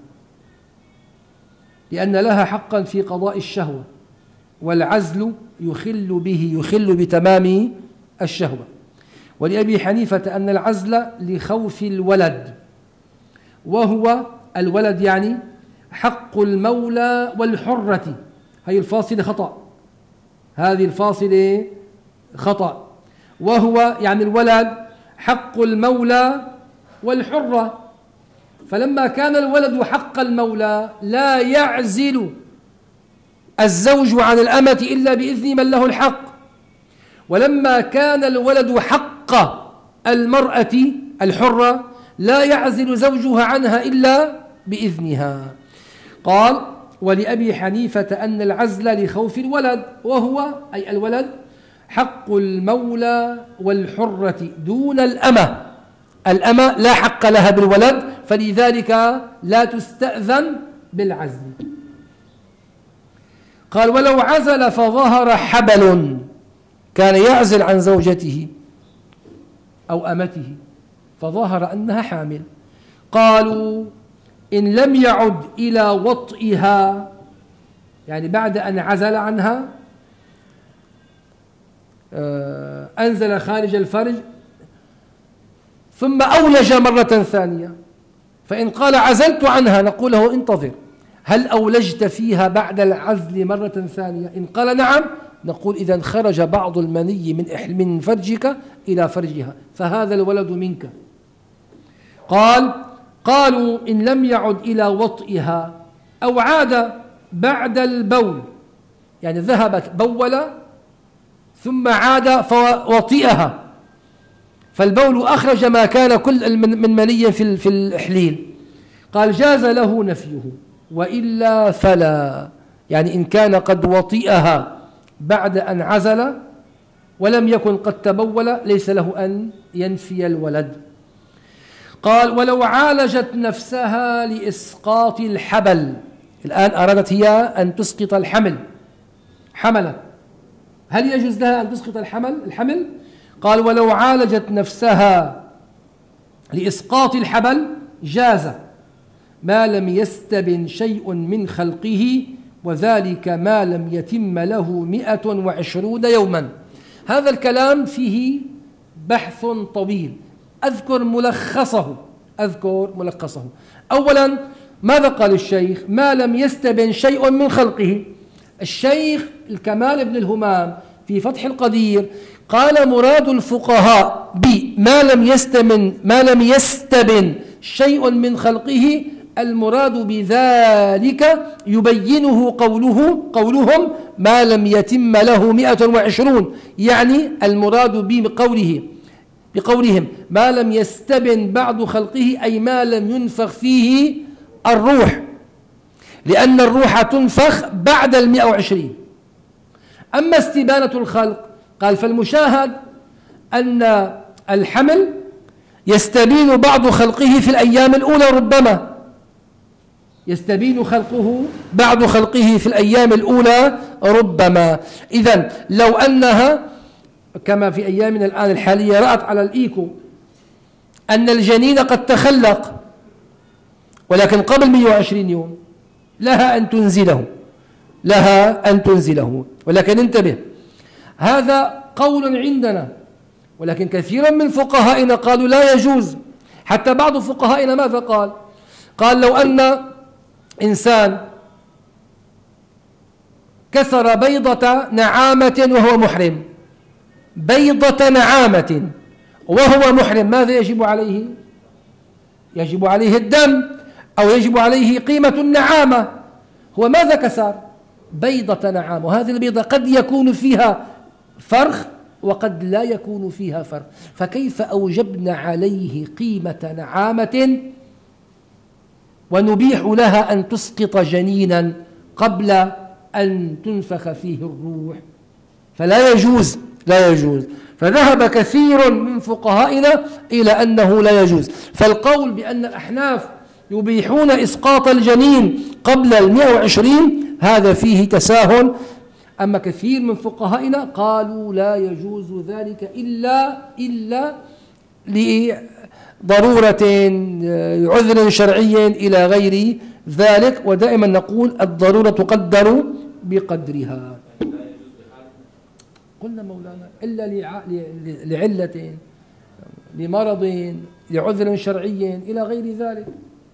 لأن لها حقا في قضاء الشهوة، والعزل يخل به يخل بتمام الشهوة. ولأبي حنيفة أن العزل لخوف الولد، وهو الولد يعني حق المولى والحرة. هذه الفاصلة خطأ، هذه الفاصلة خطأ. وهو يعني الولد حق المولى والحرة، فلما كان الولد حق المولى لا يعزل الزوج عن الأمة إلا بإذن من له الحق، ولما كان الولد حق المرأة الحرة لا يعزل زوجها عنها إلا بإذنها. قال: ولأبي حنيفة أن العزل لخوف الولد، وهو أي الولد حق المولى والحرة دون الأمة. الأمة لا حق لها بالولد، فلذلك لا تستأذن بالعزل. قال: ولو عزل فظهر حبل، كان يعزل عن زوجته أو أمته فظهر أنها حامل، قالوا: إن لم يعد إلى وطئها، يعني بعد أن عزل عنها أنزل خارج الفرج ثم أولج مرة ثانية، فإن قال عزلت عنها نقول له: انتظر، هل أولجت فيها بعد العزل مرة ثانية؟ إن قال نعم نقول: إذا خرج بعض المني من من فرجك إلى فرجها، فهذا الولد منك. قال: قالوا: إن لم يعد إلى وطئها أو عاد بعد البول، يعني ذهب بول ثم عاد فوطئها، فالبول أخرج ما كان كل من مني في في الإحليل. قال: جاز له نفيه، وإلا فلا، يعني إن كان قد وطئها بعد أن عزل ولم يكن قد تبول ليس له أن ينفي الولد. قال: ولو عالجت نفسها لإسقاط الحبل، الآن أرادت هي أن تسقط الحمل، حملت، هل يجوز لها أن تسقط الحمل الحمل؟ قال: ولو عالجت نفسها لإسقاط الحبل جاز، ما لم يستبن شيء من خلقه، وذلك ما لم يتم له مئة وعشرون يوما. هذا الكلام فيه بحث طويل، أذكر ملخصه أذكر ملخصه أولا، ماذا قال الشيخ؟ ما لم يستبن شيء من خلقه. الشيخ الكمال بن الهمام في فتح القدير قال: مراد الفقهاء بما لم يستبن ما لم يستبن شيء من خلقه، المراد بذلك يبينه قوله قولهم ما لم يتم له مئة وعشرون، يعني المراد بقوله بقولهم ما لم يستبن بعض خلقه، أي ما لم ينفخ فيه الروح، لأن الروح تنفخ بعد المئة وعشرين. أما استبانة الخلق قال: فالمشاهد أن الحمل يستبين بعض خلقه في الأيام الأولى، ربما يستبين خلقه بعض خلقه في الأيام الأولى ربما. إذن لو أنها كما في أيامنا الآن الحالية رأت على الإيكو أن الجنين قد تخلق ولكن قبل مئة وعشرين يوم، لها أن تنزله لها أن تنزله ولكن انتبه، هذا قول عندنا، ولكن كثيرا من فقهائنا قالوا لا يجوز. حتى بعض فقهائنا ماذا قال؟ قال: لو أن إنسان كسر بيضة نعامة وهو محرم، بيضة نعامة وهو محرم، ماذا يجب عليه؟ يجب عليه الدم، أو يجب عليه قيمة النعامة. هو ماذا كسر؟ بيضة نعامة، وهذه البيضة قد يكون فيها فرخ وقد لا يكون فيها فرخ، فكيف أوجبنا عليه قيمة نعامة ونبيح لها أن تسقط جنينا قبل أن تنفخ فيه الروح؟ فلا يجوز لا يجوز. فذهب كثير من فقهائنا إلى أنه لا يجوز. فالقول بأن الأحناف يبيحون إسقاط الجنين قبل المئة وعشرين هذا فيه تساهل. أما كثير من فقهائنا قالوا لا يجوز ذلك إلا إلا لضرورة عذر شرعي إلى غير ذلك، ودائما نقول الضرورة تقدر بقدرها. قلنا مولانا إلا لعلة، لمرض، لعذر شرعي إلى غير ذلك.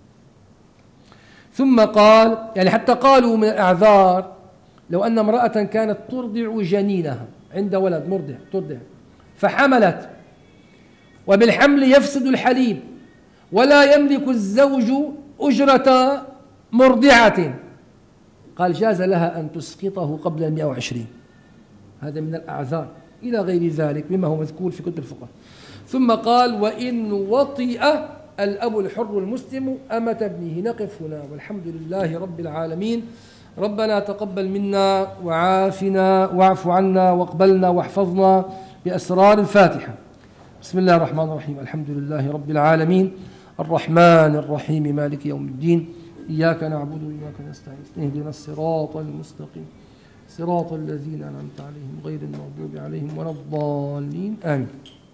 ثم قال يعني حتى قالوا من الأعذار لو أن امرأة كانت ترضع جنينها، عند ولد مرضع ترضع فحملت، وبالحمل يفسد الحليب ولا يملك الزوج أجرة مرضعة، قال جاز لها أن تسقطه قبل المئة وعشرين. هذا من الأعذار إلى غير ذلك مما هو مذكور في كتب الفقه. ثم قال وإن وطئ الأب الحر المسلم أمة ابنه. نقف هنا والحمد لله رب العالمين. ربنا تقبل منا وعافنا واعف عنا واقبلنا واحفظنا بأسرار الفاتحة. بسم الله الرحمن الرحيم. الحمد لله رب العالمين الرحمن الرحيم مالك يوم الدين. إياك نعبد وإياك نستعين. اهدنا الصراط المستقيم صراط الذين أنعمت عليهم غير المغضوب عليهم ولا الضالين آمين.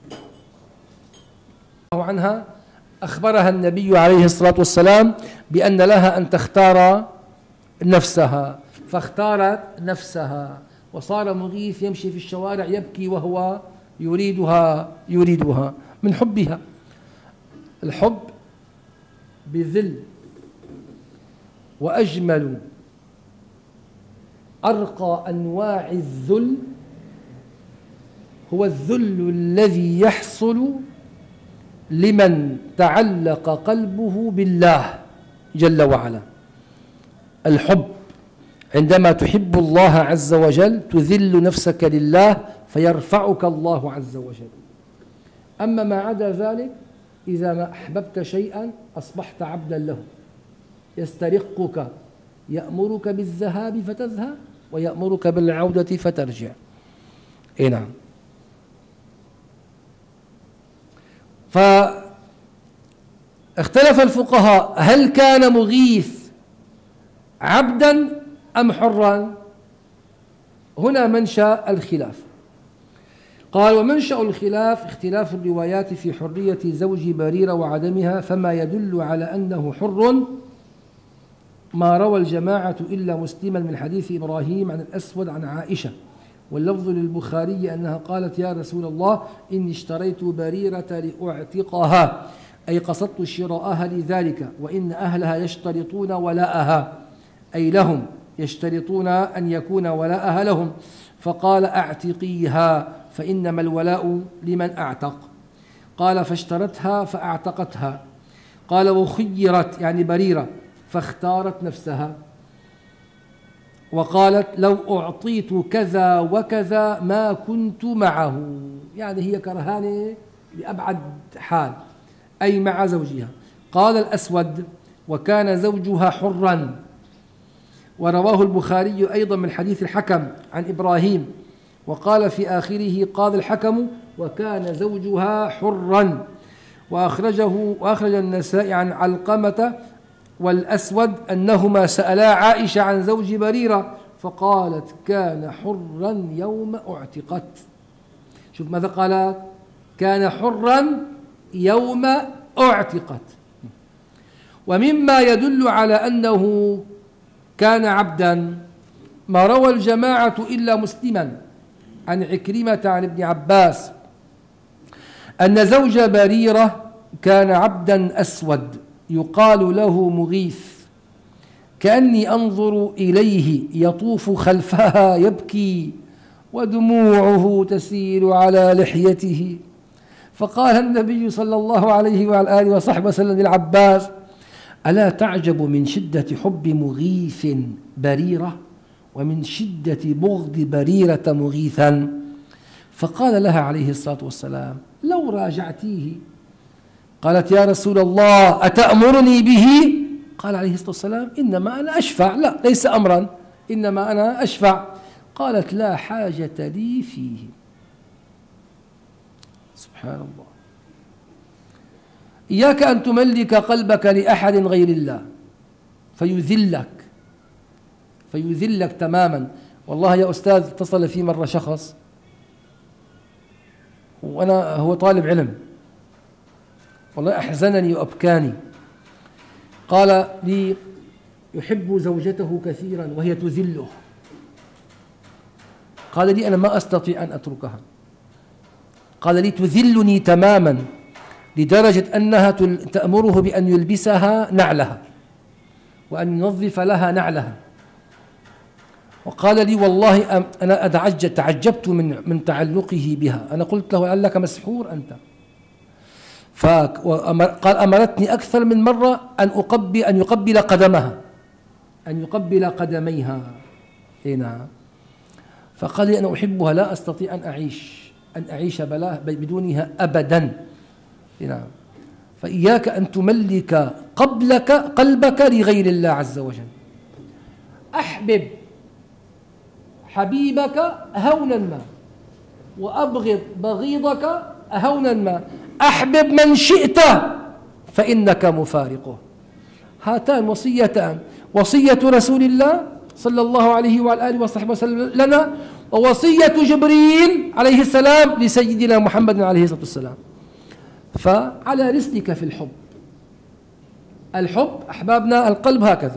عنها أخبرها النبي عليه الصلاة والسلام بأن لها أن تختار نفسها، فاختارت نفسها وصار مغيث يمشي في الشوارع يبكي وهو يريدها يريدها من حبها. الحب بذل، وأجمل أرقى أنواع الذل هو الذل الذي يحصل لمن تعلق قلبه بالله جل وعلا. الحب عندما تحب الله عز وجل تذل نفسك لله فيرفعك الله عز وجل. أما ما عدا ذلك إذا ما أحببت شيئا أصبحت عبدا له، يسترقك، يأمرك بالذهاب فتذهب ويأمرك بالعودة فترجع. إيه نعم. فاختلف الفقهاء هل كان مغيث عبدا أم حرا؟ هنا منشأ الخلاف. قال ومنشأ الخلاف اختلاف الروايات في حرية زوج بريرة وعدمها، فما يدل على أنه حر ما روى الجماعة إلا مسلما من حديث إبراهيم عن الأسود عن عائشة، واللفظ للبخاري أنها قالت يا رسول الله إني اشتريت بريرة لأعتقها، أي قصدت شراءها لذلك، وإن أهلها يشترطون ولاءها، أي لهم يشترطون أن يكون ولاءها لهم، فقال أعتقيها فإنما الولاء لمن أعتق. قال فاشترتها فأعتقتها. قال وخيرت يعني بريرة فاختارت نفسها وقالت لو أعطيت كذا وكذا ما كنت معه، يعني هي كرهانة لأبعد حال أي مع زوجها. قال الأسود وكان زوجها حرا، ورواه البخاري أيضا من حديث الحكم عن إبراهيم، وقال في آخره قال الحكم وكان زوجها حرا. وأخرجه وأخرج النسائي عن علقمة والأسود أنهما سألا عائشة عن زوج بريرة فقالت كان حرا يوم اعتقت. شوف ماذا قالت؟ كان حرا يوم اعتقت. ومما يدل على أنه كان عبدا ما روى الجماعة إلا مسلما عن عكرمة عن ابن عباس أن زوج بريرة كان عبدا أسود يقال له مغيث، كأني أنظر إليه يطوف خلفها يبكي ودموعه تسيل على لحيته. فقال النبي صلى الله عليه وعلى آله وصحبه وسلم للعباس ألا تعجب من شدة حب مغيث بريرة ومن شدة بغض بريرة مغيثا؟ فقال لها عليه الصلاة والسلام لو راجعتيه. قالت يا رسول الله أتأمرني به؟ قال عليه الصلاة والسلام إنما أنا أشفع. لا ليس أمرا، إنما أنا أشفع. قالت لا حاجة لي فيه. سبحان الله. إياك أن تملك قلبك لأحد غير الله فيذلك فيذلك تماما والله يا أستاذ اتصل في مرة شخص وأنا هو طالب علم، والله أحزنني وأبكاني. قال لي يحب زوجته كثيرا وهي تذله، قال لي أنا ما أستطيع أن أتركها، قال لي تذلني تماما لدرجة أنها تأمره بأن يلبسها نعلها وأن ينظف لها نعلها. وقال لي والله أنا أتعجب تعجبت من من تعلقه بها. أنا قلت له لعلك مسحور أنت. فقال أمرتني أكثر من مرة أن أقبل أن يقبل قدمها، أن يقبل قدميها. إيه نعم. فقال لي أنا أحبها لا أستطيع أن أعيش أن أعيش بدونها أبدا. إيه نعم. فإياك أن تملك قبلك قلبك لغير الله عز وجل. أحبب حبيبك هونا ما وأبغض بغيضك هونا ما، أحبب من شئت فإنك مفارقه. هاتان وصيتان، وصية رسول الله صلى الله عليه وعلى آله وصحبه وسلم لنا، ووصية جبريل عليه السلام لسيدنا محمد عليه الصلاة والسلام. فعلى رسلك في الحب. الحب أحبابنا القلب هكذا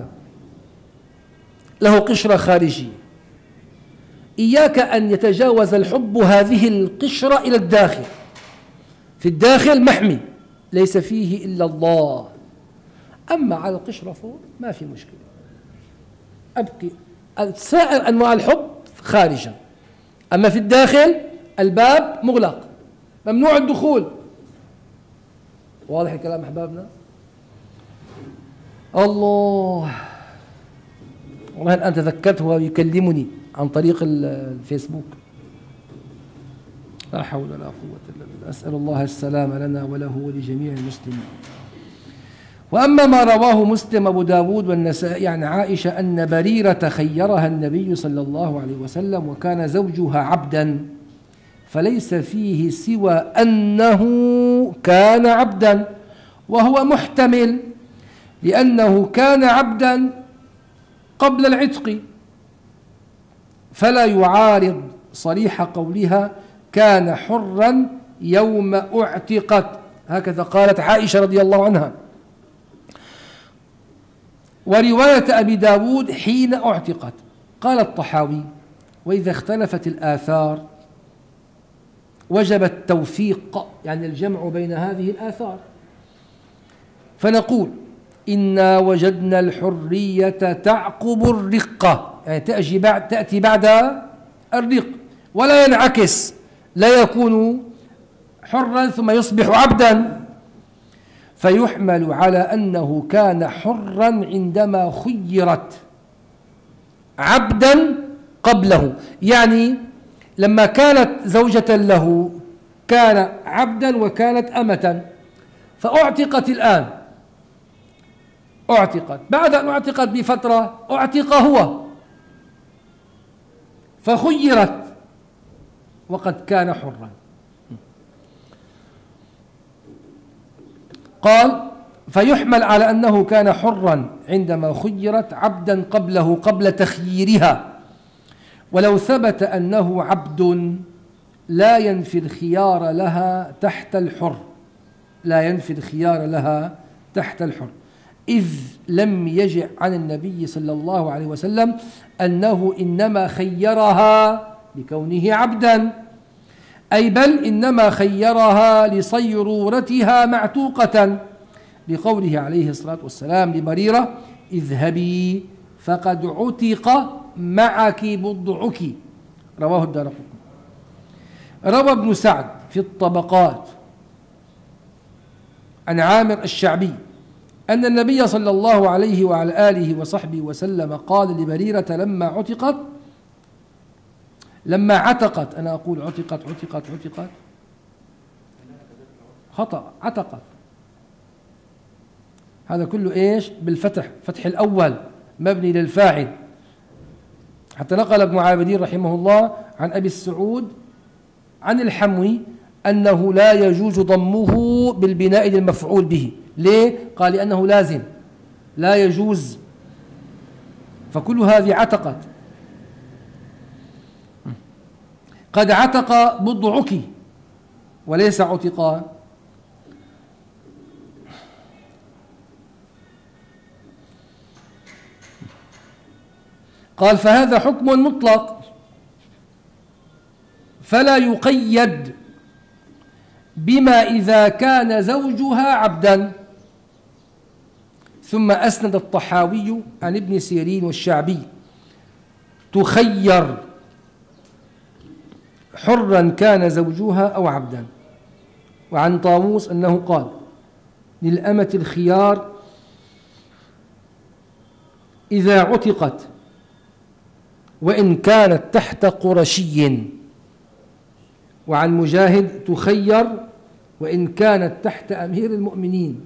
له قشرة خارجية، إياك أن يتجاوز الحب هذه القشرة إلى الداخل. في الداخل محمي ليس فيه إلا الله، أما على القشرة فوق ما في مشكلة. أبقي سائر أنواع الحب خارجا، أما في الداخل الباب مغلق ممنوع الدخول. واضح الكلام أحبابنا؟ الله، والله الآن تذكرت هو يكلمني عن طريق الفيسبوك. لا حول ولا قوة إلا بالله، أسأل الله السلام لنا وله ولجميع المسلمين. وأما ما رواه مسلم أبو داود والنسائي عن عائشة أن بريرة خيرها النبي صلى الله عليه وسلم وكان زوجها عبدا، فليس فيه سوى أنه كان عبدا، وهو محتمل لأنه كان عبدا قبل العتق، فلا يعارض صريح قولها كان حرا يوم اعتقت، هكذا قالت عائشة رضي الله عنها. ورواية أبي داود حين اعتقت. قال الطحاوي وإذا اختلفت الآثار وجب التوفيق، يعني الجمع بين هذه الآثار، فنقول إنا وجدنا الحرية تعقب الرقة، يعني تأتي بعد تأتي بعد الرق، ولا ينعكس، لا يكون حرا ثم يصبح عبدا. فيحمل على أنه كان حرا عندما خيرت عبدا قبله، يعني لما كانت زوجة له كان عبدا وكانت أمة، فأعتقت الآن، أعتقت بعد أن أعتقت بفترة أعتق هو فخيرت وقد كان حرا. قال فيحمل على أنه كان حرا عندما خيرت عبدا قبله قبل تخييرها، ولو ثبت أنه عبد لا ينفي الخيار لها تحت الحر، لا ينفي الخيار لها تحت الحر، إذ لم يجع عن النبي صلى الله عليه وسلم أنه إنما خيرها لكونه عبدا، أي بل إنما خيرها لصيرورتها معتوقة، لقوله عليه الصلاة والسلام لبريرة اذهبي فقد عتق معك بضعك، رواه الدارقطني. روى ابن سعد في الطبقات عن عامر الشعبي أن النبي صلى الله عليه وعلى آله وصحبه وسلم قال لبريرة لما عتقت لما عتقت أنا أقول عتقت عتقت عتقت خطأ، عتقت، هذا كله إيش بالفتح، فتح الأول مبني للفاعل. حتى نقل ابن عابدين رحمه الله عن أبي السعود عن الحموي أنه لا يجوز ضمه بالبناء للمفعول به. ليه؟ قال لأنه لازم لا يجوز، فكل هذه عتقت. قد عتق بضعك وليس عتقا. قال فهذا حكم مطلق فلا يقيد بما إذا كان زوجها عبدا. ثم أسند الطحاوي عن ابن سيرين والشعبي تخير حرا كان زوجها أو عبدا. وعن طاووس أنه قال للأمة الخيار إذا عتقت وإن كانت تحت قرشي. وعن مجاهد تخير وإن كانت تحت أمير المؤمنين.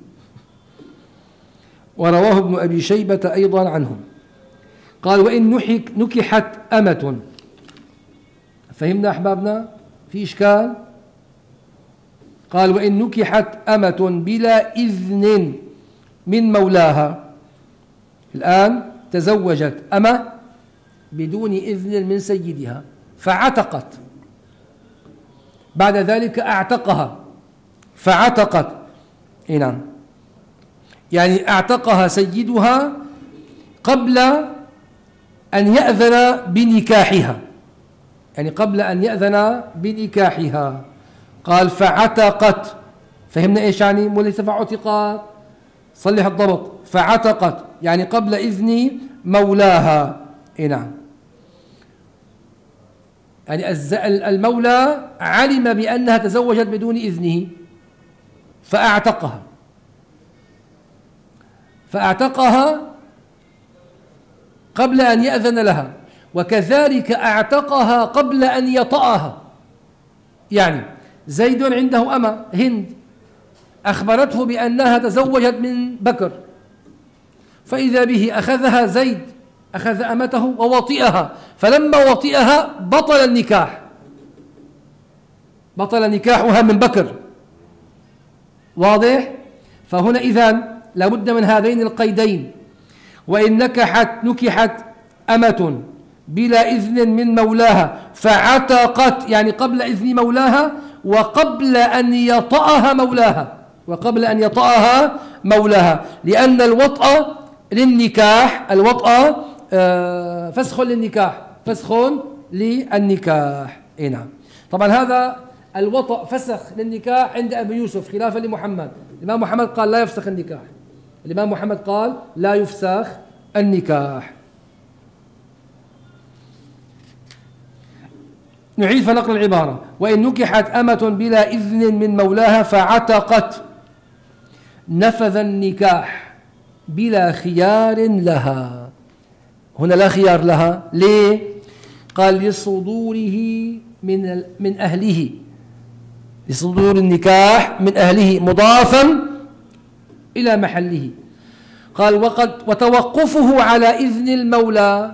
ورواه ابن أبي شيبة أيضا عنهم. قال وإن نحك نكحت أمة. فهمنا أحبابنا؟ في إشكال؟ قال وإن نكحت أمة بلا إذن من مولاها. الآن تزوجت أمة بدون إذن من سيدها فعتقت، بعد ذلك أعتقها فعتقت. إيه نعم، يعني أعتقها سيدها قبل أن يأذن بنكاحها، يعني قبل أن يأذن بنكاحها. قال فعتقت. فهمنا إيش يعني؟ وليس فعتقت، صلح الضبط. فعتقت يعني قبل إذن مولاها. إيه نعم، يعني المولى علم بأنها تزوجت بدون إذنه فأعتقها فأعتقها قبل أن يأذن لها، وكذلك أعتقها قبل أن يطأها. يعني زيد عنده أمة هند أخبرته بأنها تزوجت من بكر، فإذا به أخذها زيد، أخذ أمته ووطئها، فلما وطئها بطل النكاح، بطل نكاحها من بكر. واضح؟ فهنا إذن لابد من هذين القيدين. وإن نكحت نكحت أمة بلا إذن من مولاها فعتقت، يعني قبل إذن مولاها وقبل أن يطأها مولاها وقبل أن يطأها مولاها لأن الوطأ للنكاح، الوطأ آه فسخ للنكاح، فسخ للنكاح. إيه نعم. طبعا هذا الوطأ فسخ للنكاح عند أبي يوسف خلافا لمحمد. الإمام محمد قال لا يفسخ النكاح، الإمام محمد قال لا يفسخ النكاح. نعيد فنقرأ العبارة. وإن نكحت أمة بلا إذن من مولاها فعتقت نفذ النكاح بلا خيار لها. هنا لا خيار لها، ليه؟ قال لصدوره من من أهله، لصدور النكاح من أهله مضافا إلى محله. قال وقد وتوقفه على إذن المولى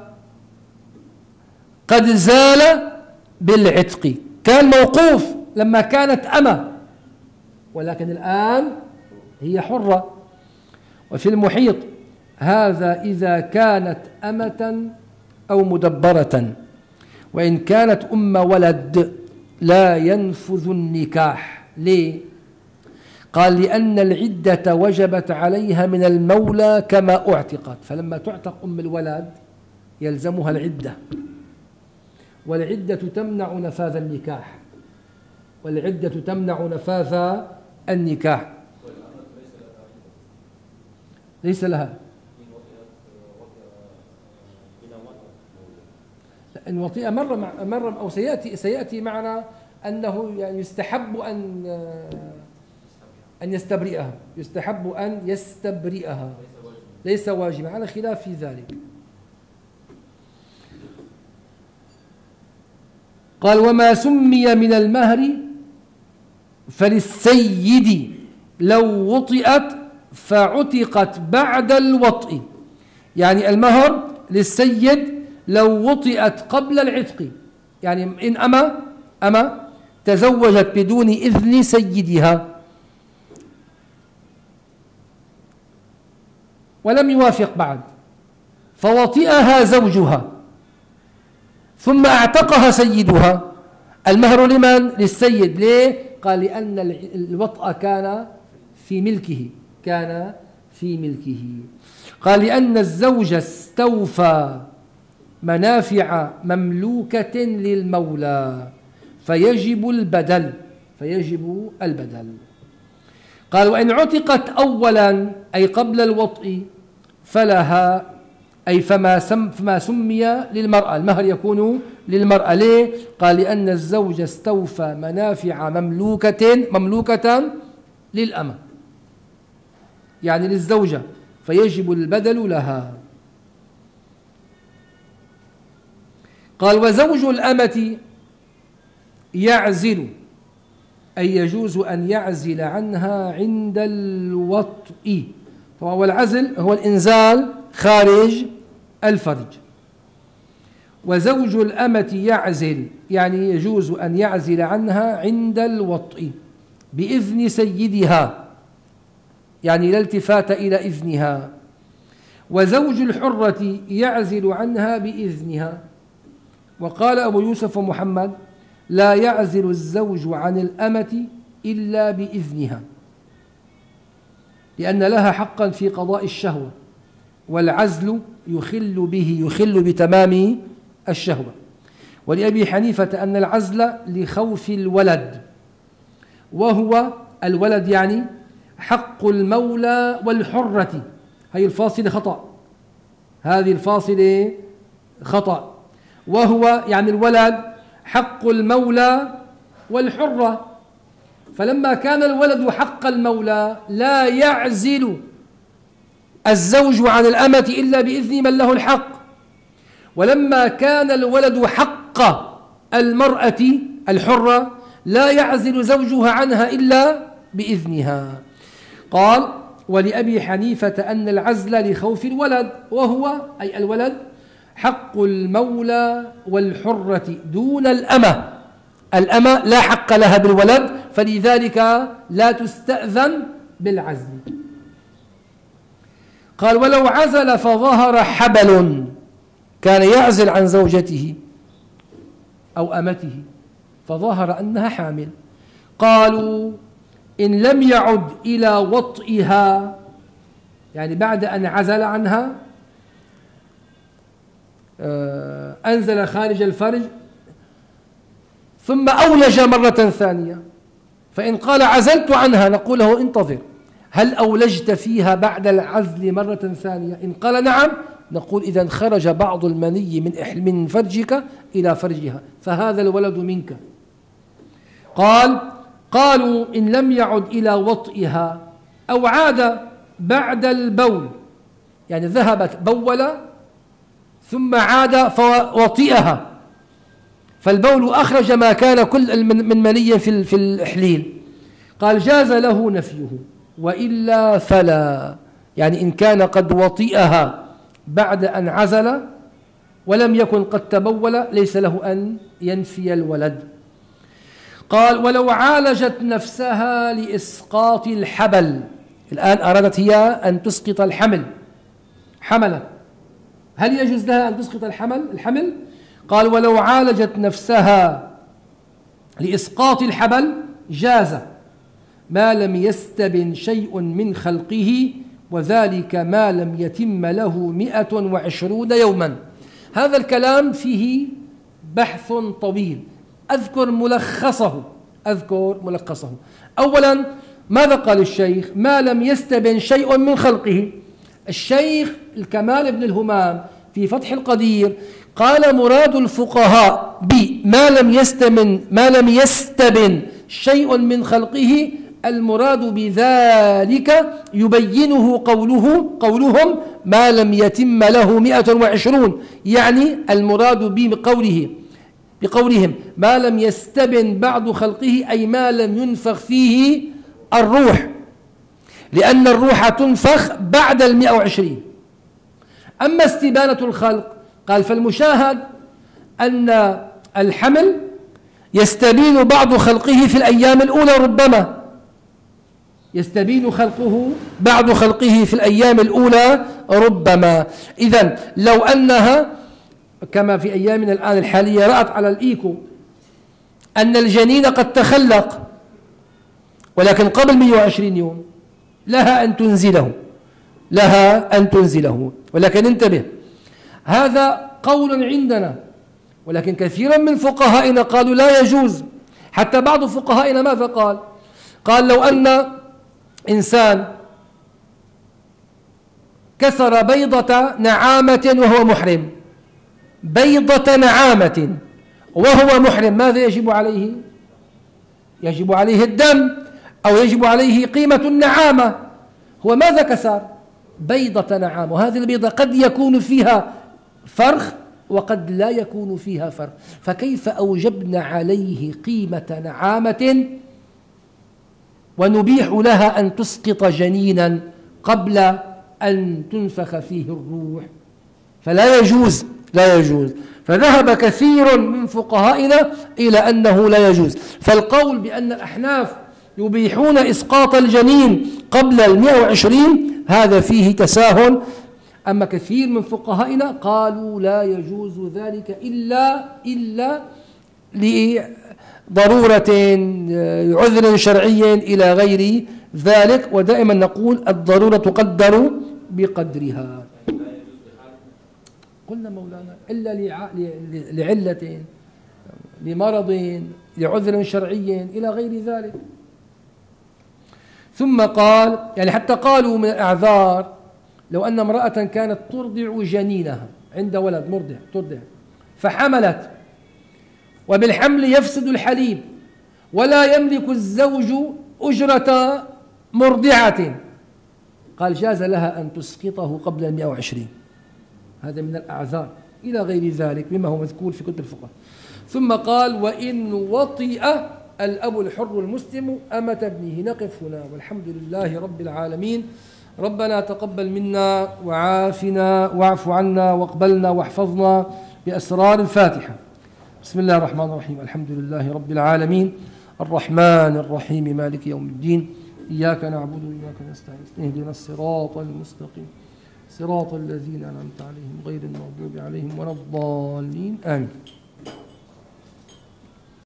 قد زال بالعتق. كان موقوف لما كانت أمة، ولكن الآن هي حرة. وفي المحيط هذا إذا كانت أمة أو مدبرة، وإن كانت أم ولد لا ينفذ النكاح. ليه؟ قال لأن العدة وجبت عليها من المولى كما أعتقت، فلما تعتق أم الولد يلزمها العدة، والعدة تمنع نفاذ النكاح، والعدة تمنع نفاذ النكاح. ليس لها إن وطئ مرة مع مرة أو سيأتي سيأتي معنا أنه يعني يستحب أن أن يستبرئها، يستحب أن يستبرئها، ليس واجبا، على خلاف في ذلك. قال وما سمي من المهر فللسيد لو وطئت فعتقت بعد الوطء. يعني المهر للسيد لو وطئت قبل العتق، يعني إن أما أما تزوجت بدون إذن سيدها ولم يوافق بعد فوطئها زوجها ثم اعتقها سيدها، المهر لمن؟ للسيد. ليه؟ قال لأن الوطأ كان في ملكه، كان في ملكه. قال لأن الزوج استوفى منافع مملوكة للمولى فيجب البدل، فيجب البدل. قال وإن عتقت أولا أي قبل الوطء فلها، أي فما, سم فما سمي للمرأة، المهر يكون للمرأة. ليه؟ قال لأن الزوج استوفى منافع مملوكة مملوكة للأمة، يعني للزوجة، فيجب البدل لها. قال وزوج الأمة يعزل، أي يجوز أن يعزل عنها عند الوطء. طبعا والعزل هو الإنزال خارج الفرج. وزوج الأمة يعزل يعني يجوز أن يعزل عنها عند الوطء بإذن سيدها، يعني لا التفات إلى إذنها. وزوج الحرة يعزل عنها بإذنها. وقال أبو يوسف ومحمد لا يعزل الزوج عن الأمة إلا بإذنها، لأن لها حقا في قضاء الشهوة، والعزل يخل به يخل بتمام الشهوة. ولأبي حنيفة أن العزل لخوف الولد، وهو الولد يعني حق المولى والحرة. هذه الفاصلة خطأ، هذه الفاصلة خطأ. وهو يعني الولد حق المولى والحرة، فلما كان الولد حق المولى لا يعزل الزوج عن الأمة إلا بإذن من له الحق. ولما كان الولد حق المرأة الحرة لا يعزل زوجها عنها إلا بإذنها. قال ولأبي حنيفة أن العزل لخوف الولد، وهو أي الولد حق المولى والحرة دون الأمة. الأمة لا حق لها بالولد، فلذلك لا تستأذن بالعزل. قال ولو عزل فظهر حبل، كان يعزل عن زوجته أو أمته فظهر أنها حامل، قالوا إن لم يعد إلى وطئها، يعني بعد أن عزل عنها أنزل خارج الفرج ثم أولج مرة ثانية، فإن قال عزلت عنها نقول له انتظر، هل أولجت فيها بعد العزل مرة ثانية؟ إن قال نعم نقول إذن خرج بعض المني من من فرجك إلى فرجها، فهذا الولد منك. قال قالوا إن لم يعد إلى وطئها أو عاد بعد البول، يعني ذهبت بول ثم عاد فوطئها، فالبول أخرج ما كان كل من مني في في الإحليل. قال جاز له نفيه، وإلا فلا، يعني إن كان قد وطئها بعد أن عزل ولم يكن قد تبول ليس له أن ينفي الولد. قال ولو عالجت نفسها لإسقاط الحبل، الآن أرادت هي أن تسقط الحمل، حملت، هل يجوز لها أن تسقط الحمل الحمل؟ قال ولو عالجت نفسها لإسقاط الحبل جاز ما لم يستبن شيء من خلقه، وذلك ما لم يتم له مئة وعشرون يوما. هذا الكلام فيه بحث طويل، أذكر ملخصه أذكر ملخصه أولا ماذا قال الشيخ؟ ما لم يستبن شيء من خلقه. الشيخ الكمال بن الهمام في فتح القدير قال مراد الفقهاء بما لم يستبن ما لم يستبن شيء من خلقه، المراد بذلك يبينه قوله قولهم ما لم يتم له مئة وعشرون، يعني المراد بقوله بقولهم ما لم يستبن بعض خلقه أي ما لم ينفخ فيه الروح، لأن الروح تنفخ بعد المئة وعشرين. أما استبانة الخلق قال فالمشاهد أن الحمل يستبين بعض خلقه في الأيام الأولى، ربما يستبين خلقه بعض خلقه في الأيام الأولى ربما. إذن لو أنها كما في أيامنا الآن الحالية رأت على الإيكو أن الجنين قد تخلق ولكن قبل مئة وعشرين يوم لها أن تنزله لها أن تنزله ولكن انتبه، هذا قول عندنا، ولكن كثيرا من فقهائنا قالوا لا يجوز. حتى بعض فقهائنا ماذا قال؟ قال لو أن إنسان كسر بيضة نعامة وهو محرم، بيضة نعامة وهو محرم، ماذا يجب عليه؟ يجب عليه الدم أو يجب عليه قيمة النعامة. هو ماذا كسر؟ بيضة نعامة، وهذه البيضة قد يكون فيها فرخ وقد لا يكون فيها فرخ، فكيف أوجبنا عليه قيمة نعامة ونبيح لها أن تسقط جنينا قبل أن تنفخ فيه الروح؟ فلا يجوز لا يجوز. فذهب كثير من فقهائنا إلى أنه لا يجوز. فالقول بأن الأحناف يبيحون إسقاط الجنين قبل المئة وعشرين هذا فيه تساهل. أما كثير من فقهائنا قالوا لا يجوز ذلك إلا إلا لضرورة عذر شرعي إلى غير ذلك، ودائما نقول الضرورة تقدر بقدرها. قلنا مولانا إلا لعلة، لمرض، لعذر شرعي إلى غير ذلك. ثم قال يعني حتى قالوا من الأعذار لو أن امرأة كانت ترضع جنينها، عند ولد مرضع ترضع فحملت وبالحمل يفسد الحليب ولا يملك الزوج أجرة مرضعة، قال جاز لها أن تسقطه قبل المئة وعشرين. هذا من الأعذار إلى غير ذلك مما هو مذكور في كتب الفقه. ثم قال وإن وطئ الأب الحر المسلم أمة ابنه. نقف هنا والحمد لله رب العالمين. ربنا تقبل منا وعافنا واعف عنا واقبلنا واحفظنا بأسرار الفاتحة. بسم الله الرحمن الرحيم. الحمد لله رب العالمين الرحمن الرحيم مالك يوم الدين إياك نعبد وإياك نستعين اهدنا الصراط المستقيم صراط الذين أنعمت عليهم غير المغضوب عليهم ولا الضالين آمين.